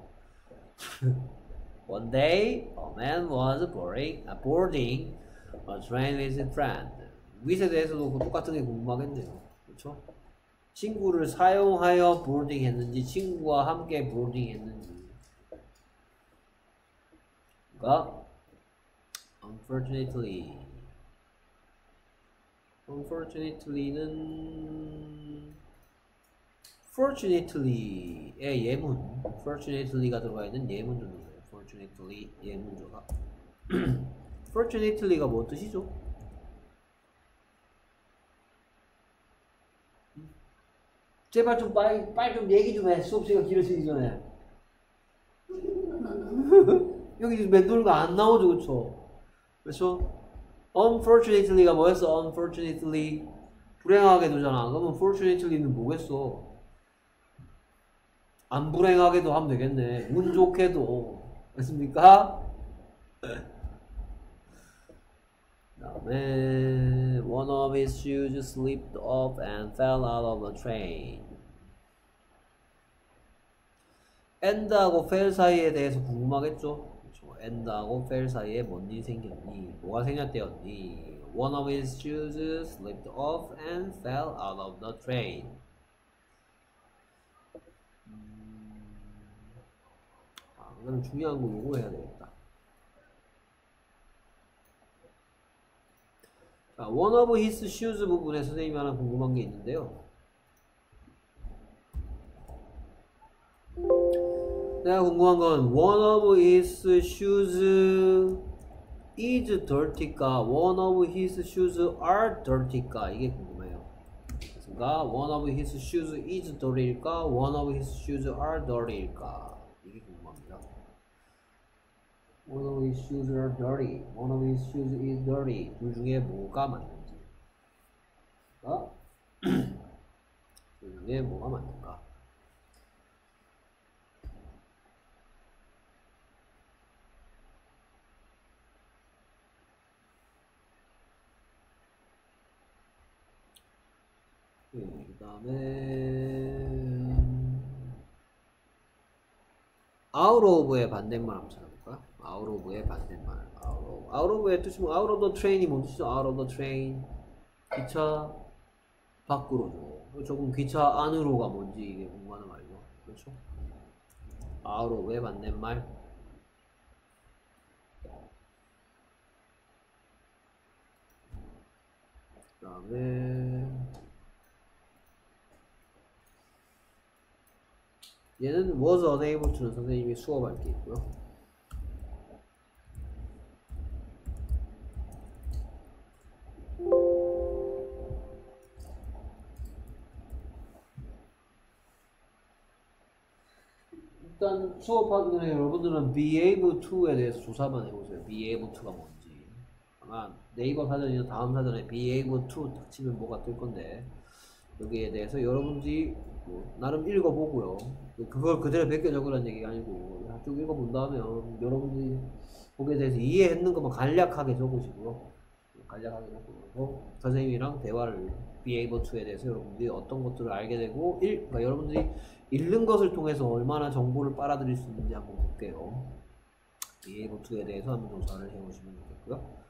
One day, a man was boarding, uh, boarding a train with his friend. with에 대해서도 똑같은 게 궁금하겠네요. 그렇죠? 친구를 사용하여 boarding 했는지, 친구와 함께 boarding 했는지. 그러니까 unfortunately. unfortunately는 fortunately의 예문, fortunately가 들어가 있는 예문조입니다. fortunately 예문조가. fortunately가 뭔 뜻이죠? 제발 좀 빨리, 빨리 좀 얘기 좀 해. 수업 시간 길어지기 전에. 여기 멘토가 안 나오죠, 그쵸? 그렇죠? unfortunately가 뭐였어? unfortunately 불행하게 되잖아. 그러면 fortunately는 뭐겠어? 안 불행하게도 하면 되겠네. 운 좋게도. 맞습니까? 다음에 one of his shoes slipped off and fell out of the train. end하고 fail 사이에 대해서 궁금하겠죠? 그렇죠. end하고 fail 사이에 뭔 일이 생겼니? 뭐가 생겼대였니? One of his shoes slipped off and fell out of the train. 아, 그럼 중요한 거 요거 해야 되겠다. 자, one of his shoes 부분에 선생님이 하나 궁금한 게 있는데요. 내가 궁금한 건 one of his shoes is dirty가 one of his shoes are dirty가 이게 궁금해요. 그러니까 one of his shoes is dirty일까 one of his shoes are dirty일까 이게 궁금합니다. One of his shoes are dirty. One of his shoes is dirty. 둘 중에 뭐가 맞는지. 어? 둘 중에 뭐가 맞는가? 그 다음에 out of의 반대말 한번 찾아볼까? out of의 반대말. out of. out of의 뜻이 뭐 out of the train이 뭔 뜻이죠? out of the train. 기차 밖으로죠. 조금 기차 안으로가 뭔지 이게 궁금하는 말이죠. 그렇죠? out of의 반대말. 그 다음에 얘는 was unable to는 선생님이 수업할 게 있고요. 일단 수업하기 전에 여러분들은 be able to에 대해서 조사만 해보세요. be able to가 뭔지. 아마 네이버 사전이나 다음 사전에 be able to 딱 치면 뭐가 뜰 건데 여기에 대해서 여러분들이 뭐 나름 읽어보고요. 그걸 그대로 베껴 적으라는 얘기가 아니고 쭉 읽어본 다음에 여러분들이 거기에 대해서 이해했는 것만 간략하게 적으시고요. 간략하게 적고 선생님이랑 대화를 be able to에 대해서 여러분들이 어떤 것들을 알게 되고 일, 그러니까 여러분들이 읽는 것을 통해서 얼마나 정보를 빨아들일 수 있는지 한번 볼게요. be able to에 대해서 한번 조사를 해보시면 좋겠고요.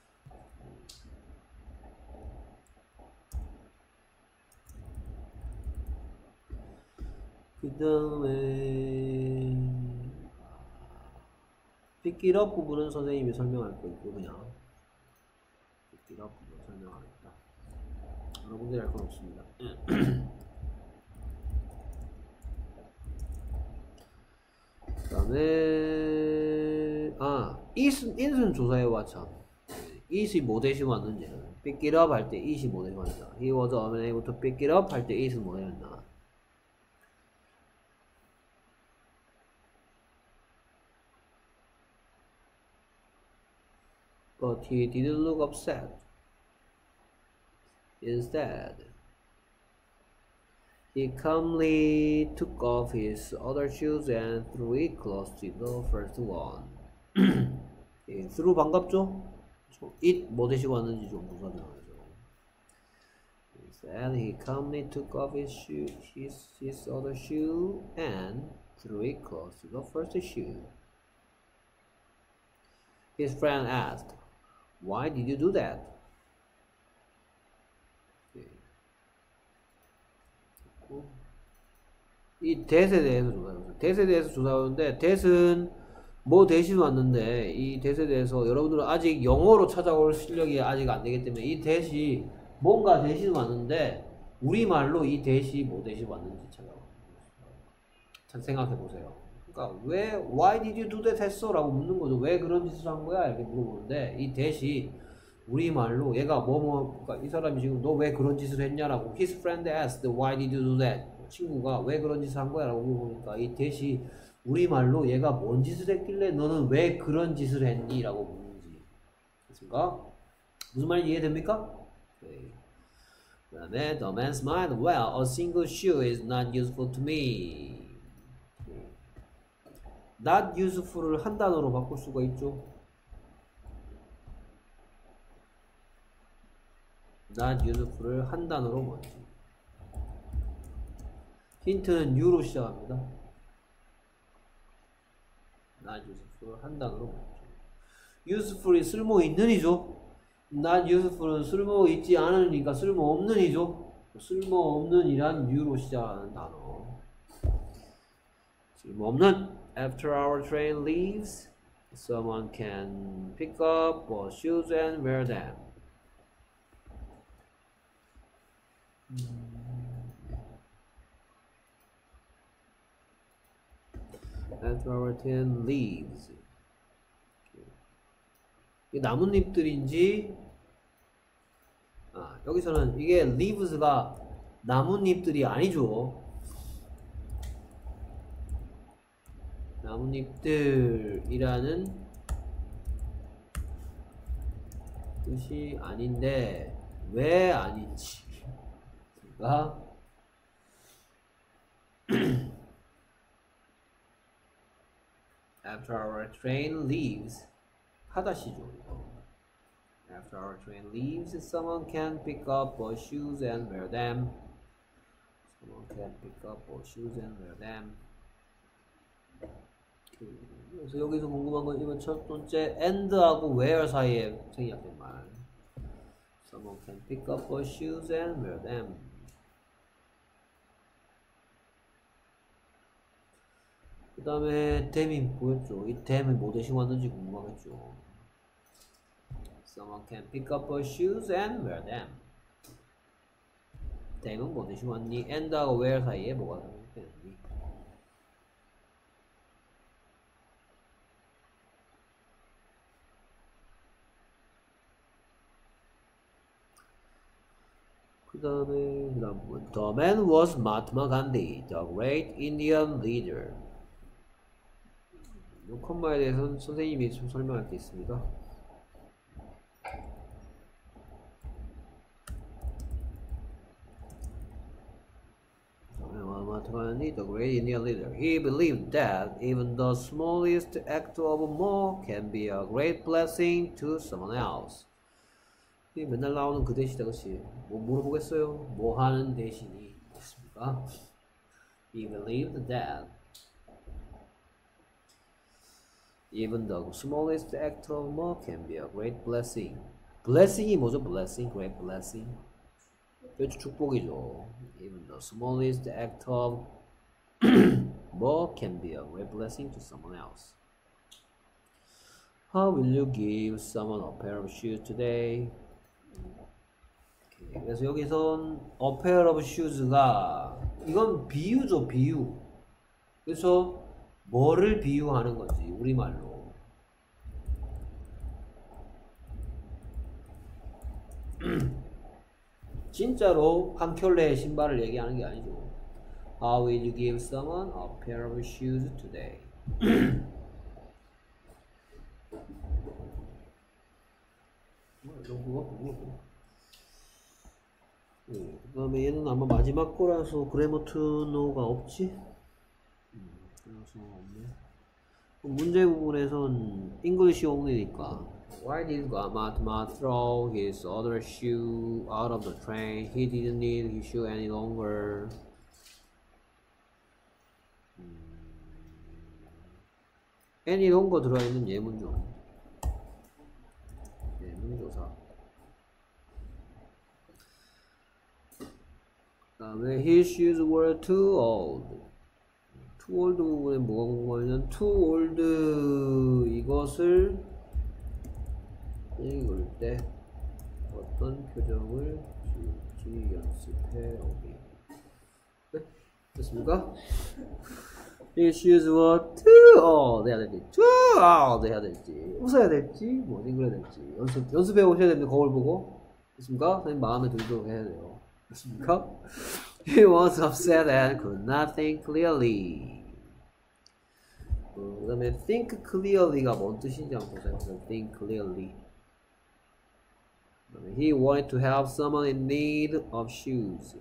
그 다음에 pick it up 부분은 선생님이 설명할 거고 그냥 pick it up 부분 설명하겠다. 여러분들이 할 건 없습니다. 그 다음에 아 is, is는 조사해봐 참. is이 뭐 대신 왔는지는 pick it up 할 때 is이 뭐 대신 왔나. he was unable to pick it up 할 때 is는 뭐 대신나. But he didn't look upset. Instead, he calmly took off his other shoes and threw it close to the first one. 예, threw 반갑죠? it 뭐 대시고 왔는지 좀 조사해야죠. Instead, he calmly took off his shoe, his, his other shoe and threw it close to the first shoe. His friend asked, "Why did you do that?" 이 that에 대해서 조사해보세요. that에 대해서 조사하는데 that은 뭐 대신 왔는데 이 that에 대해서 여러분들은 아직 영어로 찾아올 실력이 아직 안 되기 때문에 이 that이 뭔가 대신 왔는데 우리말로 이 that이 뭐 대신 왔는지 찾아봐. 생각해 보세요. 그러니까 왜 why did you do that 했어? 라고 묻는 거죠. 왜 그런 짓을 한 거야? 이렇게 물어보는데 이 that이 우리말로 얘가 뭐뭐 그러니까 이 사람이 지금 너 왜 그런 짓을 했냐라고 his friend asked why did you do that? 친구가 왜 그런 짓을 한 거야? 라고 물어보니까 이 that이 우리말로 얘가 뭔 짓을 했길래 너는 왜 그런 짓을 했니? 라고 묻는지 됐습니까? 무슨 말인지 이해됩니까? 네. 그 다음에 the man smiled. Well, a single shoe is not useful to me. not useful을 한 단어로 바꿀 수가 있죠. not useful을 한 단어로 뭐지? 힌트는 U로 시작합니다. not useful 한 단어로 뭐지? useful이 쓸모 있는 이죠. not useful은 쓸모 있지 않으니까 쓸모 없는 이죠. 쓸모 없는 이란 U로 시작하는 단어. 쓸모 없는. After our train leaves, someone can pick up our shoes and wear them. After our train leaves. 이게 나뭇잎들인지, 아, 여기서는 이게 leaves가 나뭇잎들이 아니죠. 나뭇잎들이라는 뜻이 아닌데 왜 아닌지. 그러니까 After our train leaves 하다시죠. After our train leaves, someone can pick up our shoes and wear them. Someone can pick up our shoes and wear them. 그래서 여기서 궁금한 건 이번 첫 번째 and하고 where 사이에 생략된 말. Someone can pick up our shoes and wear them. 그 다음에 them이 뭐였죠? 이 them이 뭐 대신 왔는지 궁금하겠죠. Someone can pick up our shoes and wear them. them은 뭐 대신 왔니? and하고 where 사이에 뭐가 생략되는지. 그 다음에 그 다음 부분. The man was Mahatma Gandhi, the great Indian leader. 이 콤마에 대해서는 선생님이 좀 설명할 게 있습니다. Mahatma Gandhi, the great Indian leader. He believed that even the smallest act of more can be a great blessing to someone else. 이 맨날 나오는 그 대시다, 그치? 뭐 물어보겠어요? 뭐 하는 대신이 있습니까? He believed that even the smallest act of more can be a great blessing. blessing이 뭐죠? blessing, great blessing. 그렇죠, 축복이죠. Even the smallest act of more can be a great blessing to someone else. How will you give someone a pair of shoes today? Okay. 그래서 여기선 a pair of shoes가 이건 비유죠, 비유. 그래서 뭐를 비유하는 건지 우리말로. 진짜로 한 켤레의 신발을 얘기하는 게 아니죠. How will you give someone a pair of shoes today? 네, 그 다음에 얘는 아마 마지막 거라서 그래머투노가 없지? 음, 그래서 없네. 문제 부분에선 English only니까 Why did Mahatma throw his other shoe out of the train? He didn't need his shoe any longer. 음, any longer 들어있는 예문죠. 예문조사. 그 다음에 his shoes were too old. too old 부분에 뭐가 궁금하냐면 too old 이것을 읽을 때 어떤 표정을 지을지 연습해 오기. 네? 됐습니까? His shoes were too old 해야 될지 too old 해야 될지 웃어야 될지 뭐 싱글해야 될지 연습, 연습해 오셔야 됩니다. 거울 보고. 됐습니까? 선생님 마음에 들도록 해야 돼요. 됐습니까? He was upset and could not think clearly. 그 다음에 think clearly가 뭔 뜻인지 한번 보세요. think clearly. He wanted to help someone in need of shoes.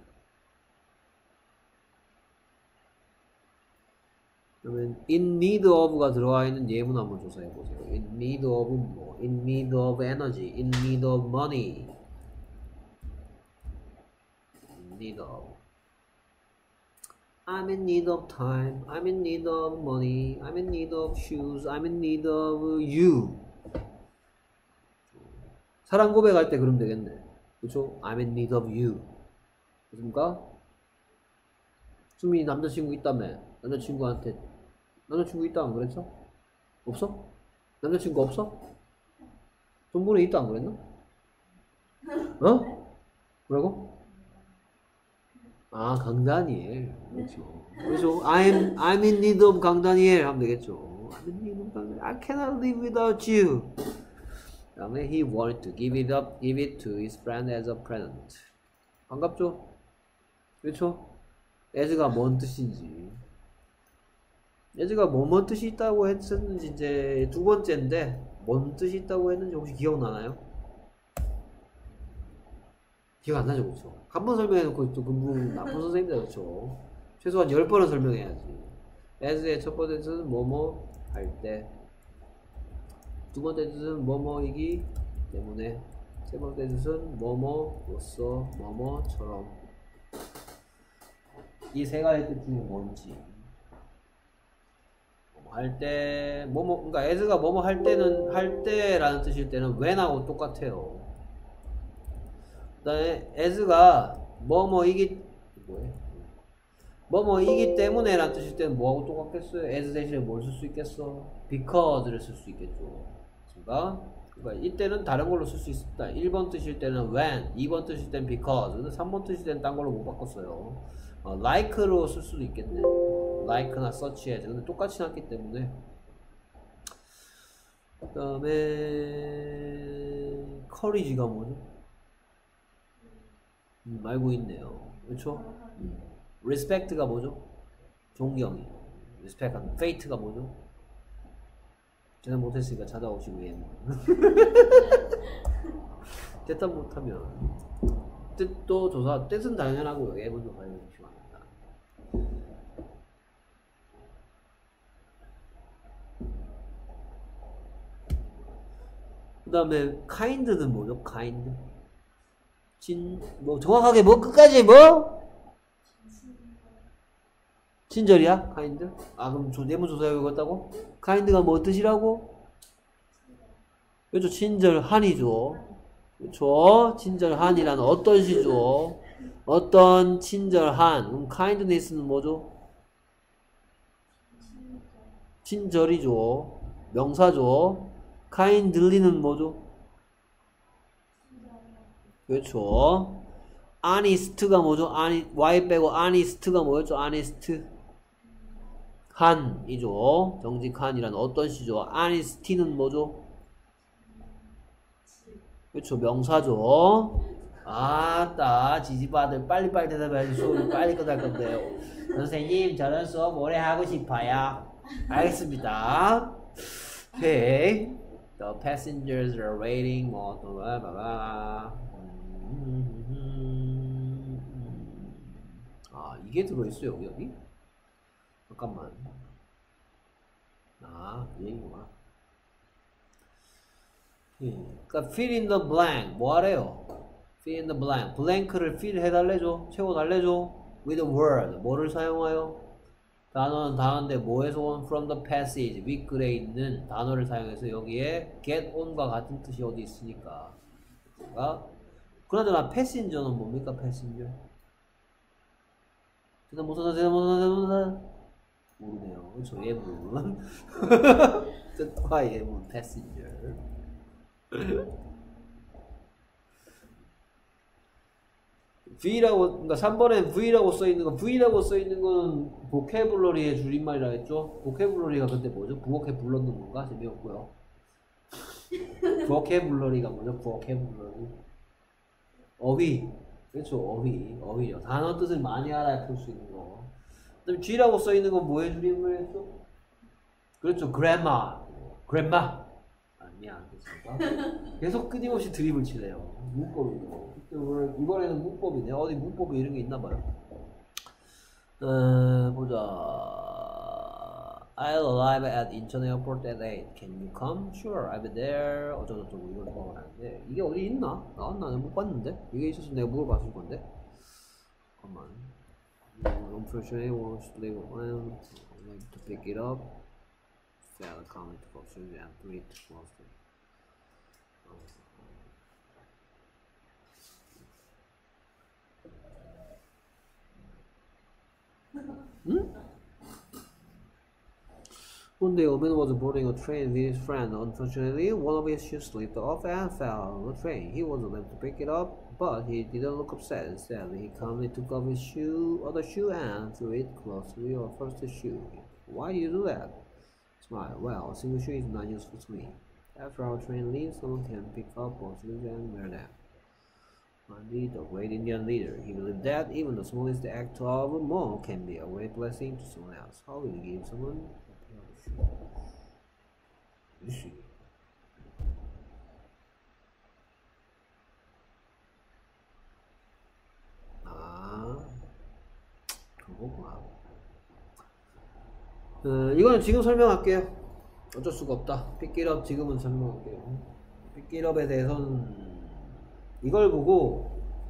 그러면 in need of가 들어가 있는 예문 한번 조사해 보세요. in need of 뭐? in need of energy, in need of money. need of. I'm in need of time. I'm in need of money. I'm in need of shoes. I'm in need of you. 사랑 고백할 때 그러면 되겠네. 그쵸? I'm in need of you. 그렇습니까? 수민이 남자친구 있다며. 남자친구한테 남자친구 있다 안 그랬어? 없어? 남자친구 없어? 돈보내 있다 안 그랬나? 어? 뭐라고? 아, 강다니엘. 그렇죠. 그래서 I'm I'm in need of 강다니엘 하면 되겠죠. I'm in need of 강다니엘. I cannot live without you. 다음에 he wanted to give it up, give it to his friend as a present. 반갑죠? 그렇죠? as가 뭔 뜻인지. as가 뭐 뭔 뜻이 있다고 했었는지 이제 두 번째인데 뭔 뜻이 있다고 했는지 혹시 기억나나요? 기억 안 나죠, 그렇죠? 한 번 설명해놓고 또 그분 나쁜 선생님이다, 그렇죠? 최소한 열 번은 설명해야지. as의 첫 번째 뜻은 뭐뭐 할 때, 두 번째 뜻은 뭐뭐이기 때문에, 세 번째 뜻은 뭐뭐로서 뭐뭐처럼. 이 세 가지 뜻 중에 뭔지. 할 때, 뭐뭐, 그러니까 as가 뭐뭐 할 때는, 할 때라는 뜻일 때는 when하고 똑같아요. 그 다음에 as가 뭐뭐이기, 뭐해? 뭐뭐이기 때문에 라는 뜻일 때는 뭐하고 똑같겠어요? as 대신에 뭘 쓸 수 있겠어? because를 쓸 수 있겠죠. 그러니까, 그러니까 이때는 다른 걸로 쓸 수 있습니다. 일 번 뜻일 때는 when, 이 번 뜻일 때는 because, 삼 번 뜻일 때는 딴 걸로 못 바꿨어요. 어, like로 쓸 수도 있겠네. like나 such as. 근데 똑같이 났기 때문에. 그 다음에 courage가 뭐죠? 음, 알고 있네요. 그렇죠? 음. respect가 뭐죠? 존경이. respect, fate가 뭐죠? 제가 못했으니까 찾아오시고 예문. 대답 못하면 뜻도 조사, 뜻은 당연하고요. 예문 조사에 필요합니다. 그 다음에 kind는 뭐죠? kind. 진, 뭐 정확하게 뭐 끝까지 뭐? 친절이야? kind? 아 그럼 조, 예문 조사에 읽었다고? kind가 뭐 뜻이라고? 그렇죠. 친절한이죠. 그렇죠. 친절한이라는 어떤 시죠? 어떤 친절한. 그럼 kindness는 뭐죠? 친절이죠. 명사죠. kindly는 뭐죠? 그렇죠. honest가 뭐죠? y 빼고 honest가 뭐였죠? honest. 한이죠. 정직한이란 어떤 시죠? honesty는 뭐죠? 그렇죠. 명사죠. 아따 지지바들 빨리빨리 대답해야지 수업을 빨리 끝날 건데요. 선생님 저는 수업 오래 하고 싶어요. 알겠습니다. 오케이. The passengers are waiting. 뭐 또 봐봐. 아 이게 들어있어요 여기 여기? 잠깐만. 아 얘기구나. 그러니까 fill in the blank 뭐 하래요? fill in the blank 블랭크를 fill 해달래죠. 채워달래죠. with a word 뭐를 사용하여? 단어는 단어인데 뭐에서 온? from the passage 윗글에 있는 단어를 사용해서 여기에 get on과 같은 뜻이 어디 있으니까. 그러니까 그나저나 passenger는 뭡니까? passenger 대단 못하다 대단 못하다 대단 못하다 모르네요. 그렇죠. 예문 뜻과 예문 passenger. V라고, 그러니까 삼 번에 V라고 써있는 거, V라고 써있는 거는 보캐블러리의 줄임말이라 했죠? 보캐블러리가 근데 뭐죠? 부엌에 불렀는 건가? 재미없고요. 보캐블러리가 뭐죠? 보캐블러리. 어휘. 그렇죠. 어휘. 어휘요. 단어 뜻을 많이 알아야 풀 수 있는 거. 그 다음에 G라고 써있는 건 뭐의 줄임말이었죠? 그렇죠. grammar. grammar. 미안, 됐습니까? 계속 끊임없이 드립을 치네요. 문법이고. 이번에는 문법이네. 어디 문법에 이런 게 있나봐요. 어, 보자. I'll arrive at Incheon Airport at eight. Can you come? Sure, I'll be there. 어쩌고저쩌고 이걸 먹어라는데 이게 어디 있나? 나왔나? 내가 못 봤는데? 이게 있어서 내가 물어봤을 건데. Come on. Unfortunately, was leave one to pick it up. Fail comment function and read monster. Hmm? One day, Oben was boarding a train with his friend. Unfortunately, one of his shoes slipped off and fell on the train. He was unable to pick it up, but he didn't look upset. Instead, he calmly took off his shoe, other shoe, and threw it close to your first shoe. Why do you do that? Smile. Well, a single shoe is not useful to me. After our train leaves, someone can pick up both shoes and wear them. Gandhi, the great Indian leader, he believed that even the smallest act of a monk can be a great blessing to someone else. How will you give someone a pair of shoes? You see. 아, 그거구나. 어, 이거는 지금 설명할게요. 어쩔 수가 없다. 픽기럽 지금은 설명할게요. 픽기럽에 대해서는 이걸 보고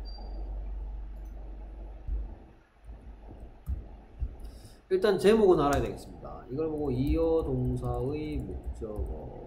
일단 제목은 알아야 되겠습니다. 이걸 보고 이어 동사의 목적어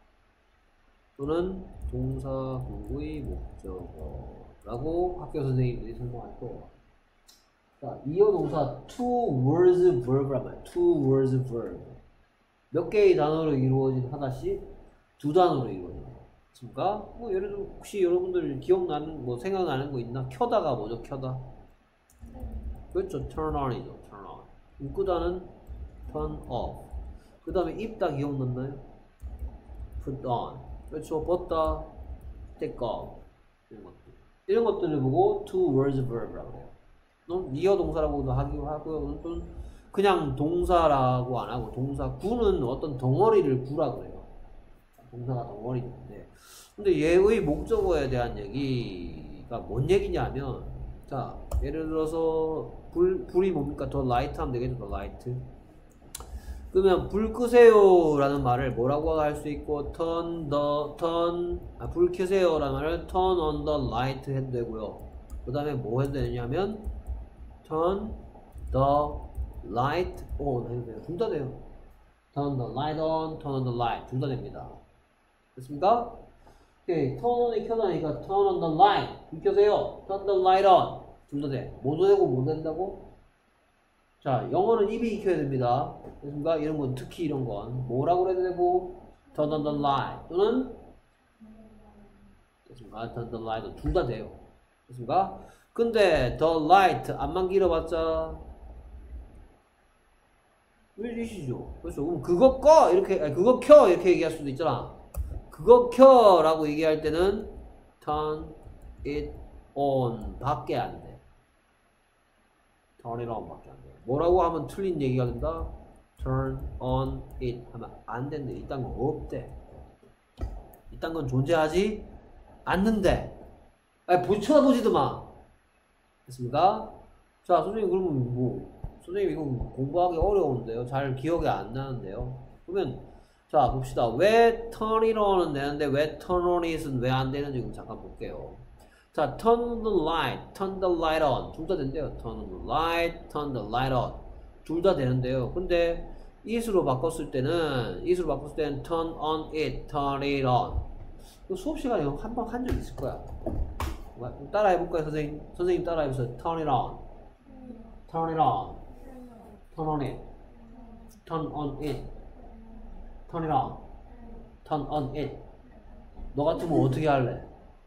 또는 동사구의 목적어라고 학교 선생님들이 설명할 거. 자, 이어 동사 two words verb란 말이야. two words verb. 몇 개의 단어로 이루어진 하나씩 두 단어로 이루어진 그러니까 뭐 예를 들어 혹시 여러분들 기억나는 뭐 생각나는 거 있나? 켜다가 뭐죠? 켜다. 그렇죠. turn on이죠. turn on. 끄다는 turn off. 그 다음에 입다 기억났나요? put on. 그렇죠. 벗다 take off. 이런 것들. 이런 것들을 보고 two words verb라고 해요. 이어 동사라고도 하기도 하고요. 또는 그냥 동사라고 안 하고 동사 구는 어떤 덩어리를 구라고 해요. 동사가 덩어리인데 근데 얘의 목적어에 대한 얘기가 뭔 얘기냐면 자 예를 들어서 불, 불이 뭡니까? 더 라이트 하면 되겠죠. 더 라이트 그러면 불 끄세요 라는 말을 뭐라고 할 수 있고 turn the turn 아, 불 켜세요 라는 말을 turn on the light 해도 되고요. 그 다음에 뭐 해도 되냐면 turn the light on 해도 돼요. 둘 다 돼요. turn the light on, turn on the light 둘 다 됩니다. 됐습니까? 오케이, turn on이 켜다니까 turn on the light 불 켜세요. turn the light on 둘 다 돼. 뭐도 되고 뭐 된다고? 자, 영어는 입이 익혀야 됩니다. 됐습니까? 이런 건 특히 이런 건 뭐라고 해도 되고 turn on the light 또는 됐습니까? turn the light 둘 다 돼요. 됐습니까? 근데 the light 안만 길어봤자 왜 이시죠? 그렇죠. 그럼 그거 꺼 이렇게 아니, 그거 켜 이렇게 얘기할 수도 있잖아. 그거 켜 라고 얘기할 때는 turn it on 밖에 안 돼. turn it on 밖에 안 돼. 뭐라고 하면 틀린 얘기가 된다? turn on it 하면 안 된대. 이딴 건 없대. 이딴 건 존재하지 않는데. 아니, 보, 쳐다보지도 마. 됐습니까? 자, 선생님, 그러면 뭐, 선생님, 이거 공부하기 어려운데요? 잘 기억이 안 나는데요? 그러면, 자, 봅시다. 왜 turn it on은 되는데, 왜 turn on it은 왜 안 되는지 좀 잠깐 볼게요. 자, turn on the light, turn the light on. 둘 다 된대요. turn on the light, turn the light on. 둘 다 되는데요. 근데, it으로 바꿨을 때는, it으로 바꿨을 때는 turn on it, turn it on. 수업 시간에 한 번 한 적 있을 거야. 따라 해볼까요, 선생님? 선생님 따라 해보세요. turn it on. turn it on. turn on it. turn on it. turn it on. turn on it. 너 같으면 어떻게 할래?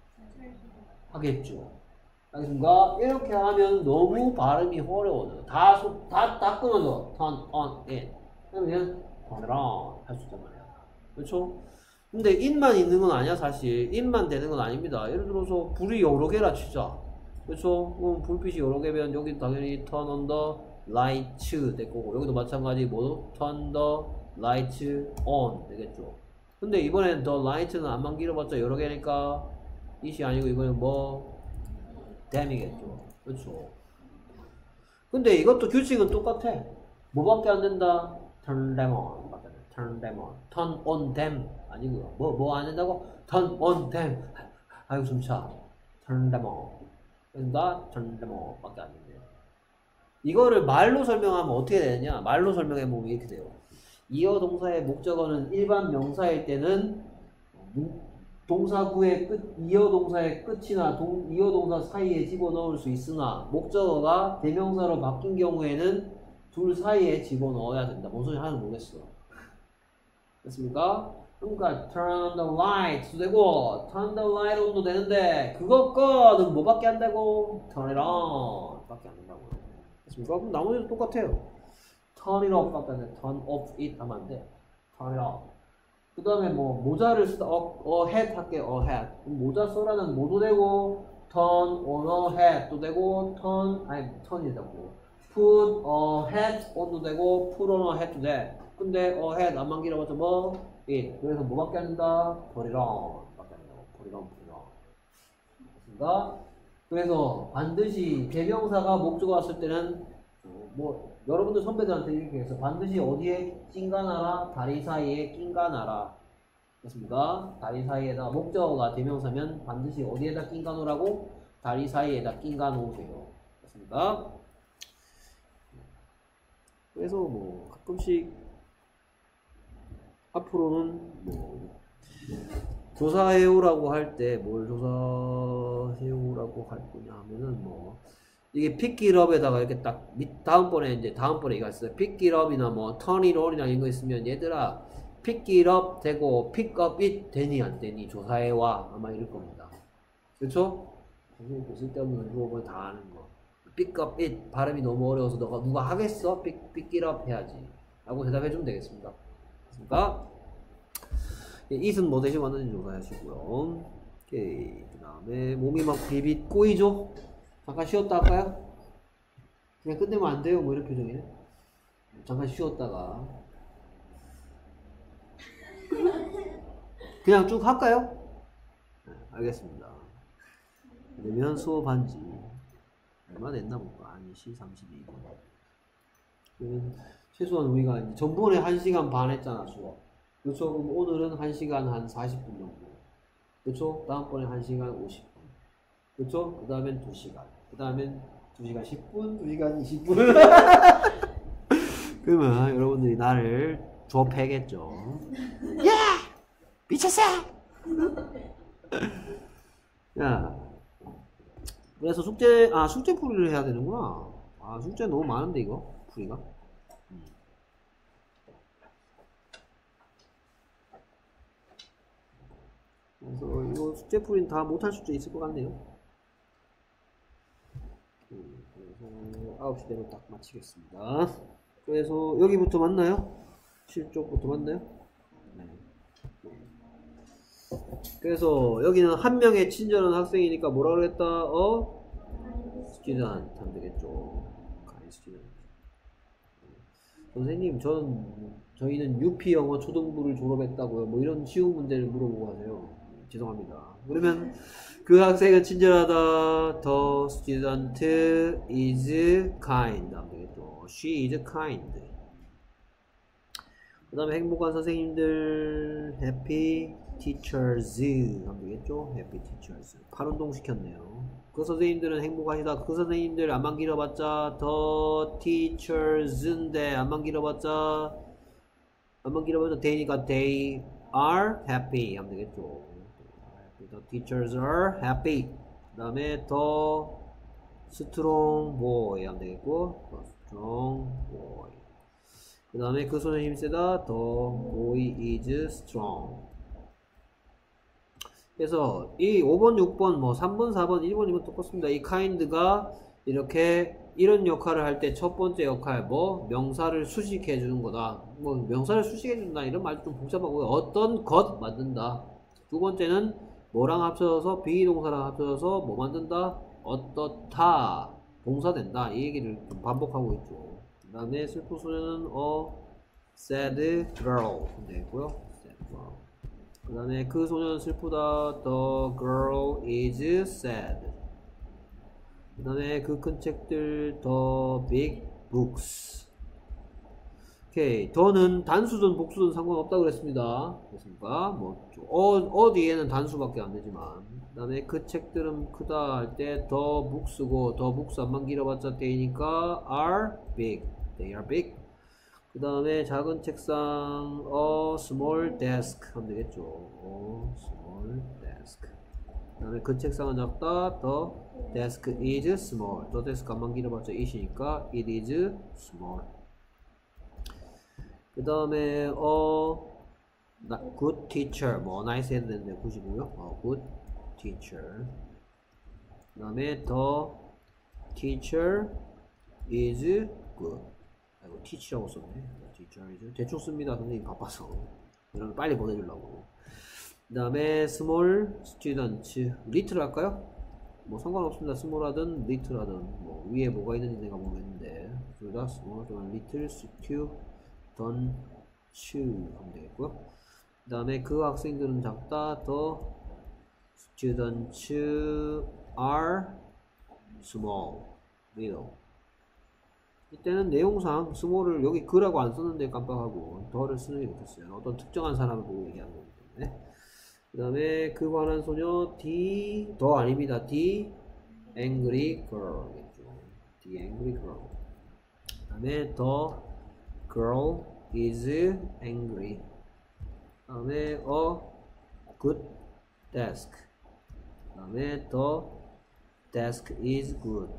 하겠죠. 알겠습니까? 이렇게 하면 너무 발음이 어려워요. 다, 소, 다, 다 끊어져. turn on it. 그러면 turn it on 할 수 있단 말이야. 그렇죠? 근데 it만 있는 건 아니야, 사실. it만 되는 건 아닙니다. 예를 들어서 불이 여러 개라 치자. 그렇죠? 그럼 불빛이 여러 개면 여기 당연히 turn on the lights 될 거고 여기도 마찬가지 뭐 turn the lights on 되겠죠. 근데 이번엔 the light는 안만 길어봤자 여러 개니까 it이 아니고 이번엔 뭐 them이겠죠. 그렇죠. 근데 이것도 규칙은 똑같아. 뭐밖에 안 된다? turn them on. turn them on. turn on them 아니고요. 뭐 뭐 안 된다고? turn on them. 아이고 숨차. turn them on. 그러니까 turn them on 밖에 안 된대요. 이거를 말로 설명하면 어떻게 되느냐? 말로 설명해보면 이렇게 돼요. 이어 동사의 목적어는 일반 명사일 때는 동사구의 끝, 이어 동사의 끝이나 동, 이어 동사 사이에 집어넣을 수 있으나 목적어가 대명사로 바뀐 경우에는 둘 사이에 집어넣어야 된다. 뭔 소리 하는지 모르겠어. 됐습니까? 그러니까 turn the light도 되고 turn the light on도 되는데 그거 꺼는 뭐밖에 안 되고 turn it on 밖에 안 된다고. 됐습니까? 그럼 나머지도 똑같아요. turn it off 밖에 안 돼. turn off it 하면 안 돼. turn it off. 그 다음에 뭐 모자를 쓰다 어, a hat 할게 a hat. 모자 써라는 뭐도 되고 turn on a hat도 되고 turn 아니 turn이 되고 put a hat on도 되고 put on a hat도 돼. 근데 a hat 안만 길어봤자 뭐 it. 그래서 뭐밖에 안 된다? put it on 밖에 안 된다고. put it on, put it on. 됐습니까? 그래서 반드시 대명사가 목적어 왔을 때는 뭐 여러분들 선배들한테 이렇게 해서 반드시 어디에 낀가나라 다리 사이에 낀가나라. 됐습니까? 다리 사이에다 목적어가 대명사면 반드시 어디에다 낀가노라고? 다리 사이에다 낀가놓으세요. 됐습니까? 그래서 뭐 가끔씩 앞으로는 뭐 조사해오라고 할 때 뭘 조사해오라고 할 거냐 하면은 뭐 이게 pickitup에다가 이렇게 딱 밑 다음번에 이제 다음번에 이거 있어요. pickitup이나 뭐 turn it on이나 이런 거 있으면 얘들아 pickitup 되고 pickup it 되니 안 되니 조사해와 아마 이럴 겁니다. 그렇죠? 선생님 쓸데없는 유업을 다 아는 거. pickup it 발음이 너무 어려워서 너가 누가 하겠어? pick, pick it up 해야지 라고 대답해 주면 되겠습니다. 됐습니까? it은 뭐 대신 왔는지 조사하시고요. 오케이. 그 다음에 몸이 막 비빗 꼬이죠? 잠깐 쉬었다 할까요? 그냥 끝내면 안 돼요. 뭐 이런 표정이네. 잠깐 쉬었다가 그냥 쭉 할까요? 네, 알겠습니다. 그러면 수업 한지 얼마 됐나 볼까? 한 시 삼십이 분. 그러면 최소한 우리가 이제 전번에 한 시간 반 했잖아, 수업. 그렇죠? 그럼 오늘은 한 시간 한 사십 분 정도. 그렇죠? 다음번에 한 시간 오십 분. 그렇죠? 그 다음엔 두 시간. 그 다음엔 두 시간 십 분, 두 시간 이십 분. 그러면 여러분들이 나를 좁혀겠죠. 야! 미쳤어! 야. 그래서 숙제, 아, 숙제 풀이를 해야 되는구나. 아, 숙제 너무 많은데, 이거? 풀이가? 음. 그래서 이거 숙제 풀이는 다 못할 수도 있을 것 같네요. 음, 그래서 아홉 시 되면 딱 마치겠습니다. 그래서 여기부터 맞나요? 실쪽부터 맞나요? 네. 그래서 여기는 한 명의 친절한 학생이니까 뭐라 그랬다? 어? student 하면 되겠죠. student. 선생님, 전 저희는 유피 영어 초등부를 졸업했다고요. 뭐 이런 쉬운 문제를 물어보고 하세요. 죄송합니다. 그러면 그 학생은 친절하다. The student is kind 하면 되겠죠. She is kind. 그 다음에 행복한 선생님들 happy teachers 하면 되겠죠. happy teachers. 팔운동 시켰네요. 그 선생님들은 행복하시다. 그 선생님들 안만 길어봤자 the teachers인데 안만 길어봤자 안만 길어봤자 they니까 they are happy 하면 되겠죠. The teachers are happy. 그 다음에 the strong boy 하면 되겠고 the strong boy. 그 다음에 그 손에 힘세다. The boy is strong. 그래서 이 오 번, 육 번, 뭐 삼 번, 사 번, 일 번, 이 번 똑같습니다. 이 kind가 이렇게 이런 역할을 할 때 첫 번째 역할 뭐 명사를 수식해 주는 거다. 뭐 명사를 수식해 준다 이런 말도 좀 복잡하고요. 어떤 것 만든다. 두 번째는 뭐랑 합쳐져서 비동사랑 합쳐져서 뭐 만든다. 어떻다. 동사 된다. 이 얘기를 좀 반복하고 있죠. 그 다음에 슬픈 소녀는 a sad girl 되고요. sad girl. 그 다음에 그 소녀는 슬프다. The girl is sad. 그 다음에 그 큰 책들 The big books. 오케이. 더는 단수든 복수든 상관없다고 그랬습니다. 그랬습니까? 뭐, 어, 어디에는 단수밖에 안 되지만. 그 다음에 그 책들은 크다 할 때 더 북스고, 더 북스 안만 길어봤자 때이니까 are big. They are big. 그 다음에 작은 책상, a small desk 하면 되겠죠. a small desk. 그 다음에 그 책상은 작다. the desk is small. the desk 안만 길어봤자 it이니까 it is small. 그 다음에 어 good teacher 뭐 nice 해야 되는데 굳이고요. 어, good teacher. 그 다음에 the teacher is good. 아이고 teach라고 썼네. teacher is 대충 씁니다. 선생님 바빠서 이런 거 빨리 보내주려고. 그 다음에 small students little 할까요? 뭐 상관없습니다. small 하든 little 하든 뭐 위에 뭐가 있는지 내가 모르겠는데 둘 다 small 또는 little student 던, 츄 하면 되겠고요. 그 다음에 그 학생들은 작다. The students are small, little. 이때는 내용상 small을 여기 그라고 안 썼는데 깜빡하고 더를 쓰는 게 좋겠어요. 어떤 특정한 사람을 보고 얘기하는 거기 때문에. 그 다음에 그 관한 소녀 the 더 아닙니다. the angry girl겠죠. the angry girl. 그 다음에 the girl is angry. 다음에 a good desk. 다음에 the desk is good.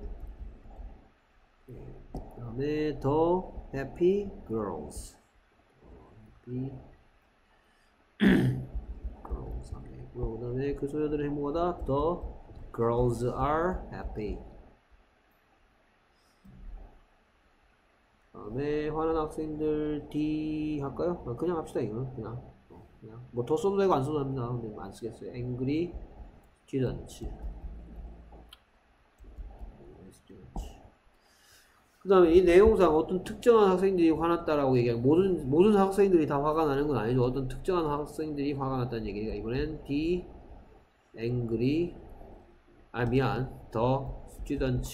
다음에 the happy girls. happy girls 하겠고요. 그 다음에 그 소녀들의 행복하다. the girls are happy. 다음에 화난 학생들 D 할까요? 아, 그냥 합시다. 이거는 그냥 어, 그냥 뭐 더 써도 되고 안 써도 됩니다. 근데 안 쓰겠어요. angry students. 그 다음에 이 내용상 어떤 특정한 학생들이 화났다라고 얘기하고 모든 모든 학생들이 다 화가 나는 건 아니죠. 어떤 특정한 학생들이 화가 났다는 얘기가 이번엔 the angry 아 미안 the students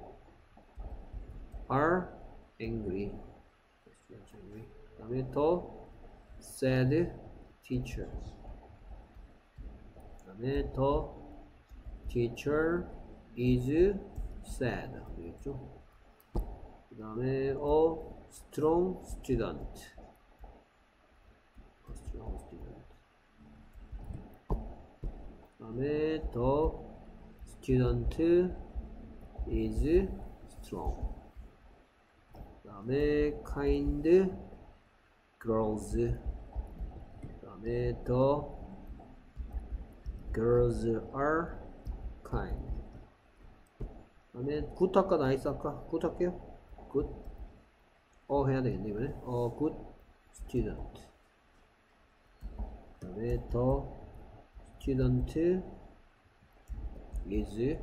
are angry. 그 다음에 the sad teacher. 그 다음에 the teacher is sad. 되겠죠? 그 다음에 a strong student. A strong student. 그 다음에 the student is strong. 그 다음에 kind girls. 그 다음에 the girls are kind. 그 다음에 good 할까 nice 할까? good 할게요. good 어 해야 되겠네 이번에. 어 good student. 그 다음에 the student is good.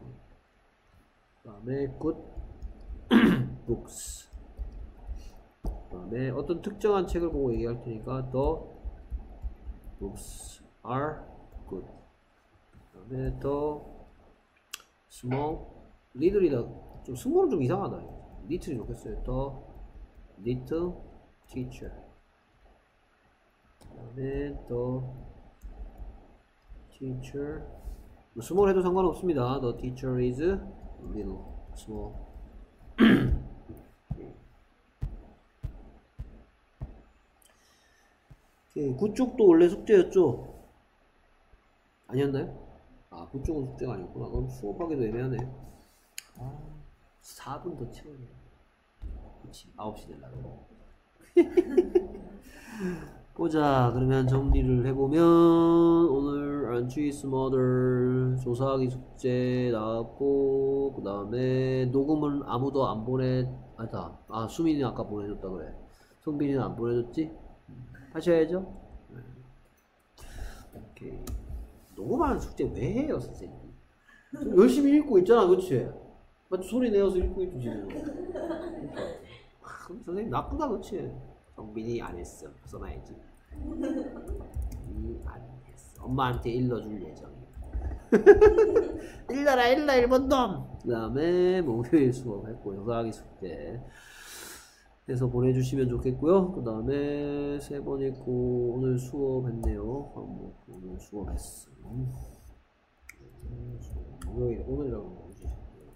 그 다음에 good books. 그 다음에 어떤 특정한 책을 보고 얘기할 테니까 the books are good. 그 다음에 the small little이다. 좀 small은 좀 이상하다. little이 좋겠어요. the little teacher. 그 다음에 the teacher 뭐 small 해도 상관없습니다. the teacher is little, small. 구쪽도 원래 숙제였죠? 아니었나요? 아, 구쪽은 숙제가 아니었구나. 그럼 수업하기도 애매하네. 아, 사 분 더 채워야 돼. 그치, 아홉 시 되려고. 보자. 그러면 정리를 해보면, 오늘 안추이스 머들 조사하기 숙제 나왔고, 그 다음에 녹음은 아무도 안 보내, 아니다. 아, 수민이 아까 보내줬다 그래. 성빈이는 안 보내줬지? 하셔야죠. 오케이. 녹음하는 숙제 왜 해요, 선생님? 열심히 읽고 있잖아, 그치? 맞지? 소리 내어서 읽고 있지, 지금. 아, 선생님 나쁘다, 그치? 성빈이 안 했어. 써놔야지. 이 안 했어. 엄마한테 일러줄 예정이야. 일러라, 일러, 일본 놈! 그 다음에 목요일 수업 했고, 조사하기 숙제. 해서 보내주시면 좋겠고요. 그 다음에 세 번 읽고 오늘 수업했네요. 오늘 수업했어. 목요일 오늘이라고 뭐지?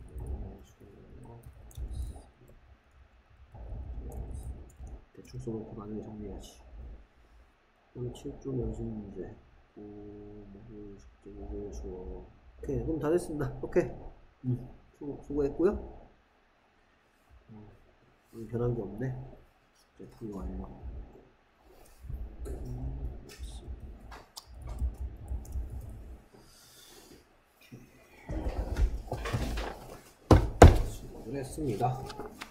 대충 써놓고 나중에 정리해야지. 오늘 칠 종 연습 문제. 목요일 숙제, 목요일 수업. 오케이, 그럼 다 됐습니다. 오케이. 음, 수고, 수고했고요. 음, 변한 게 없네. 숙제 풀이 완료. 음, 수고를 했습니다.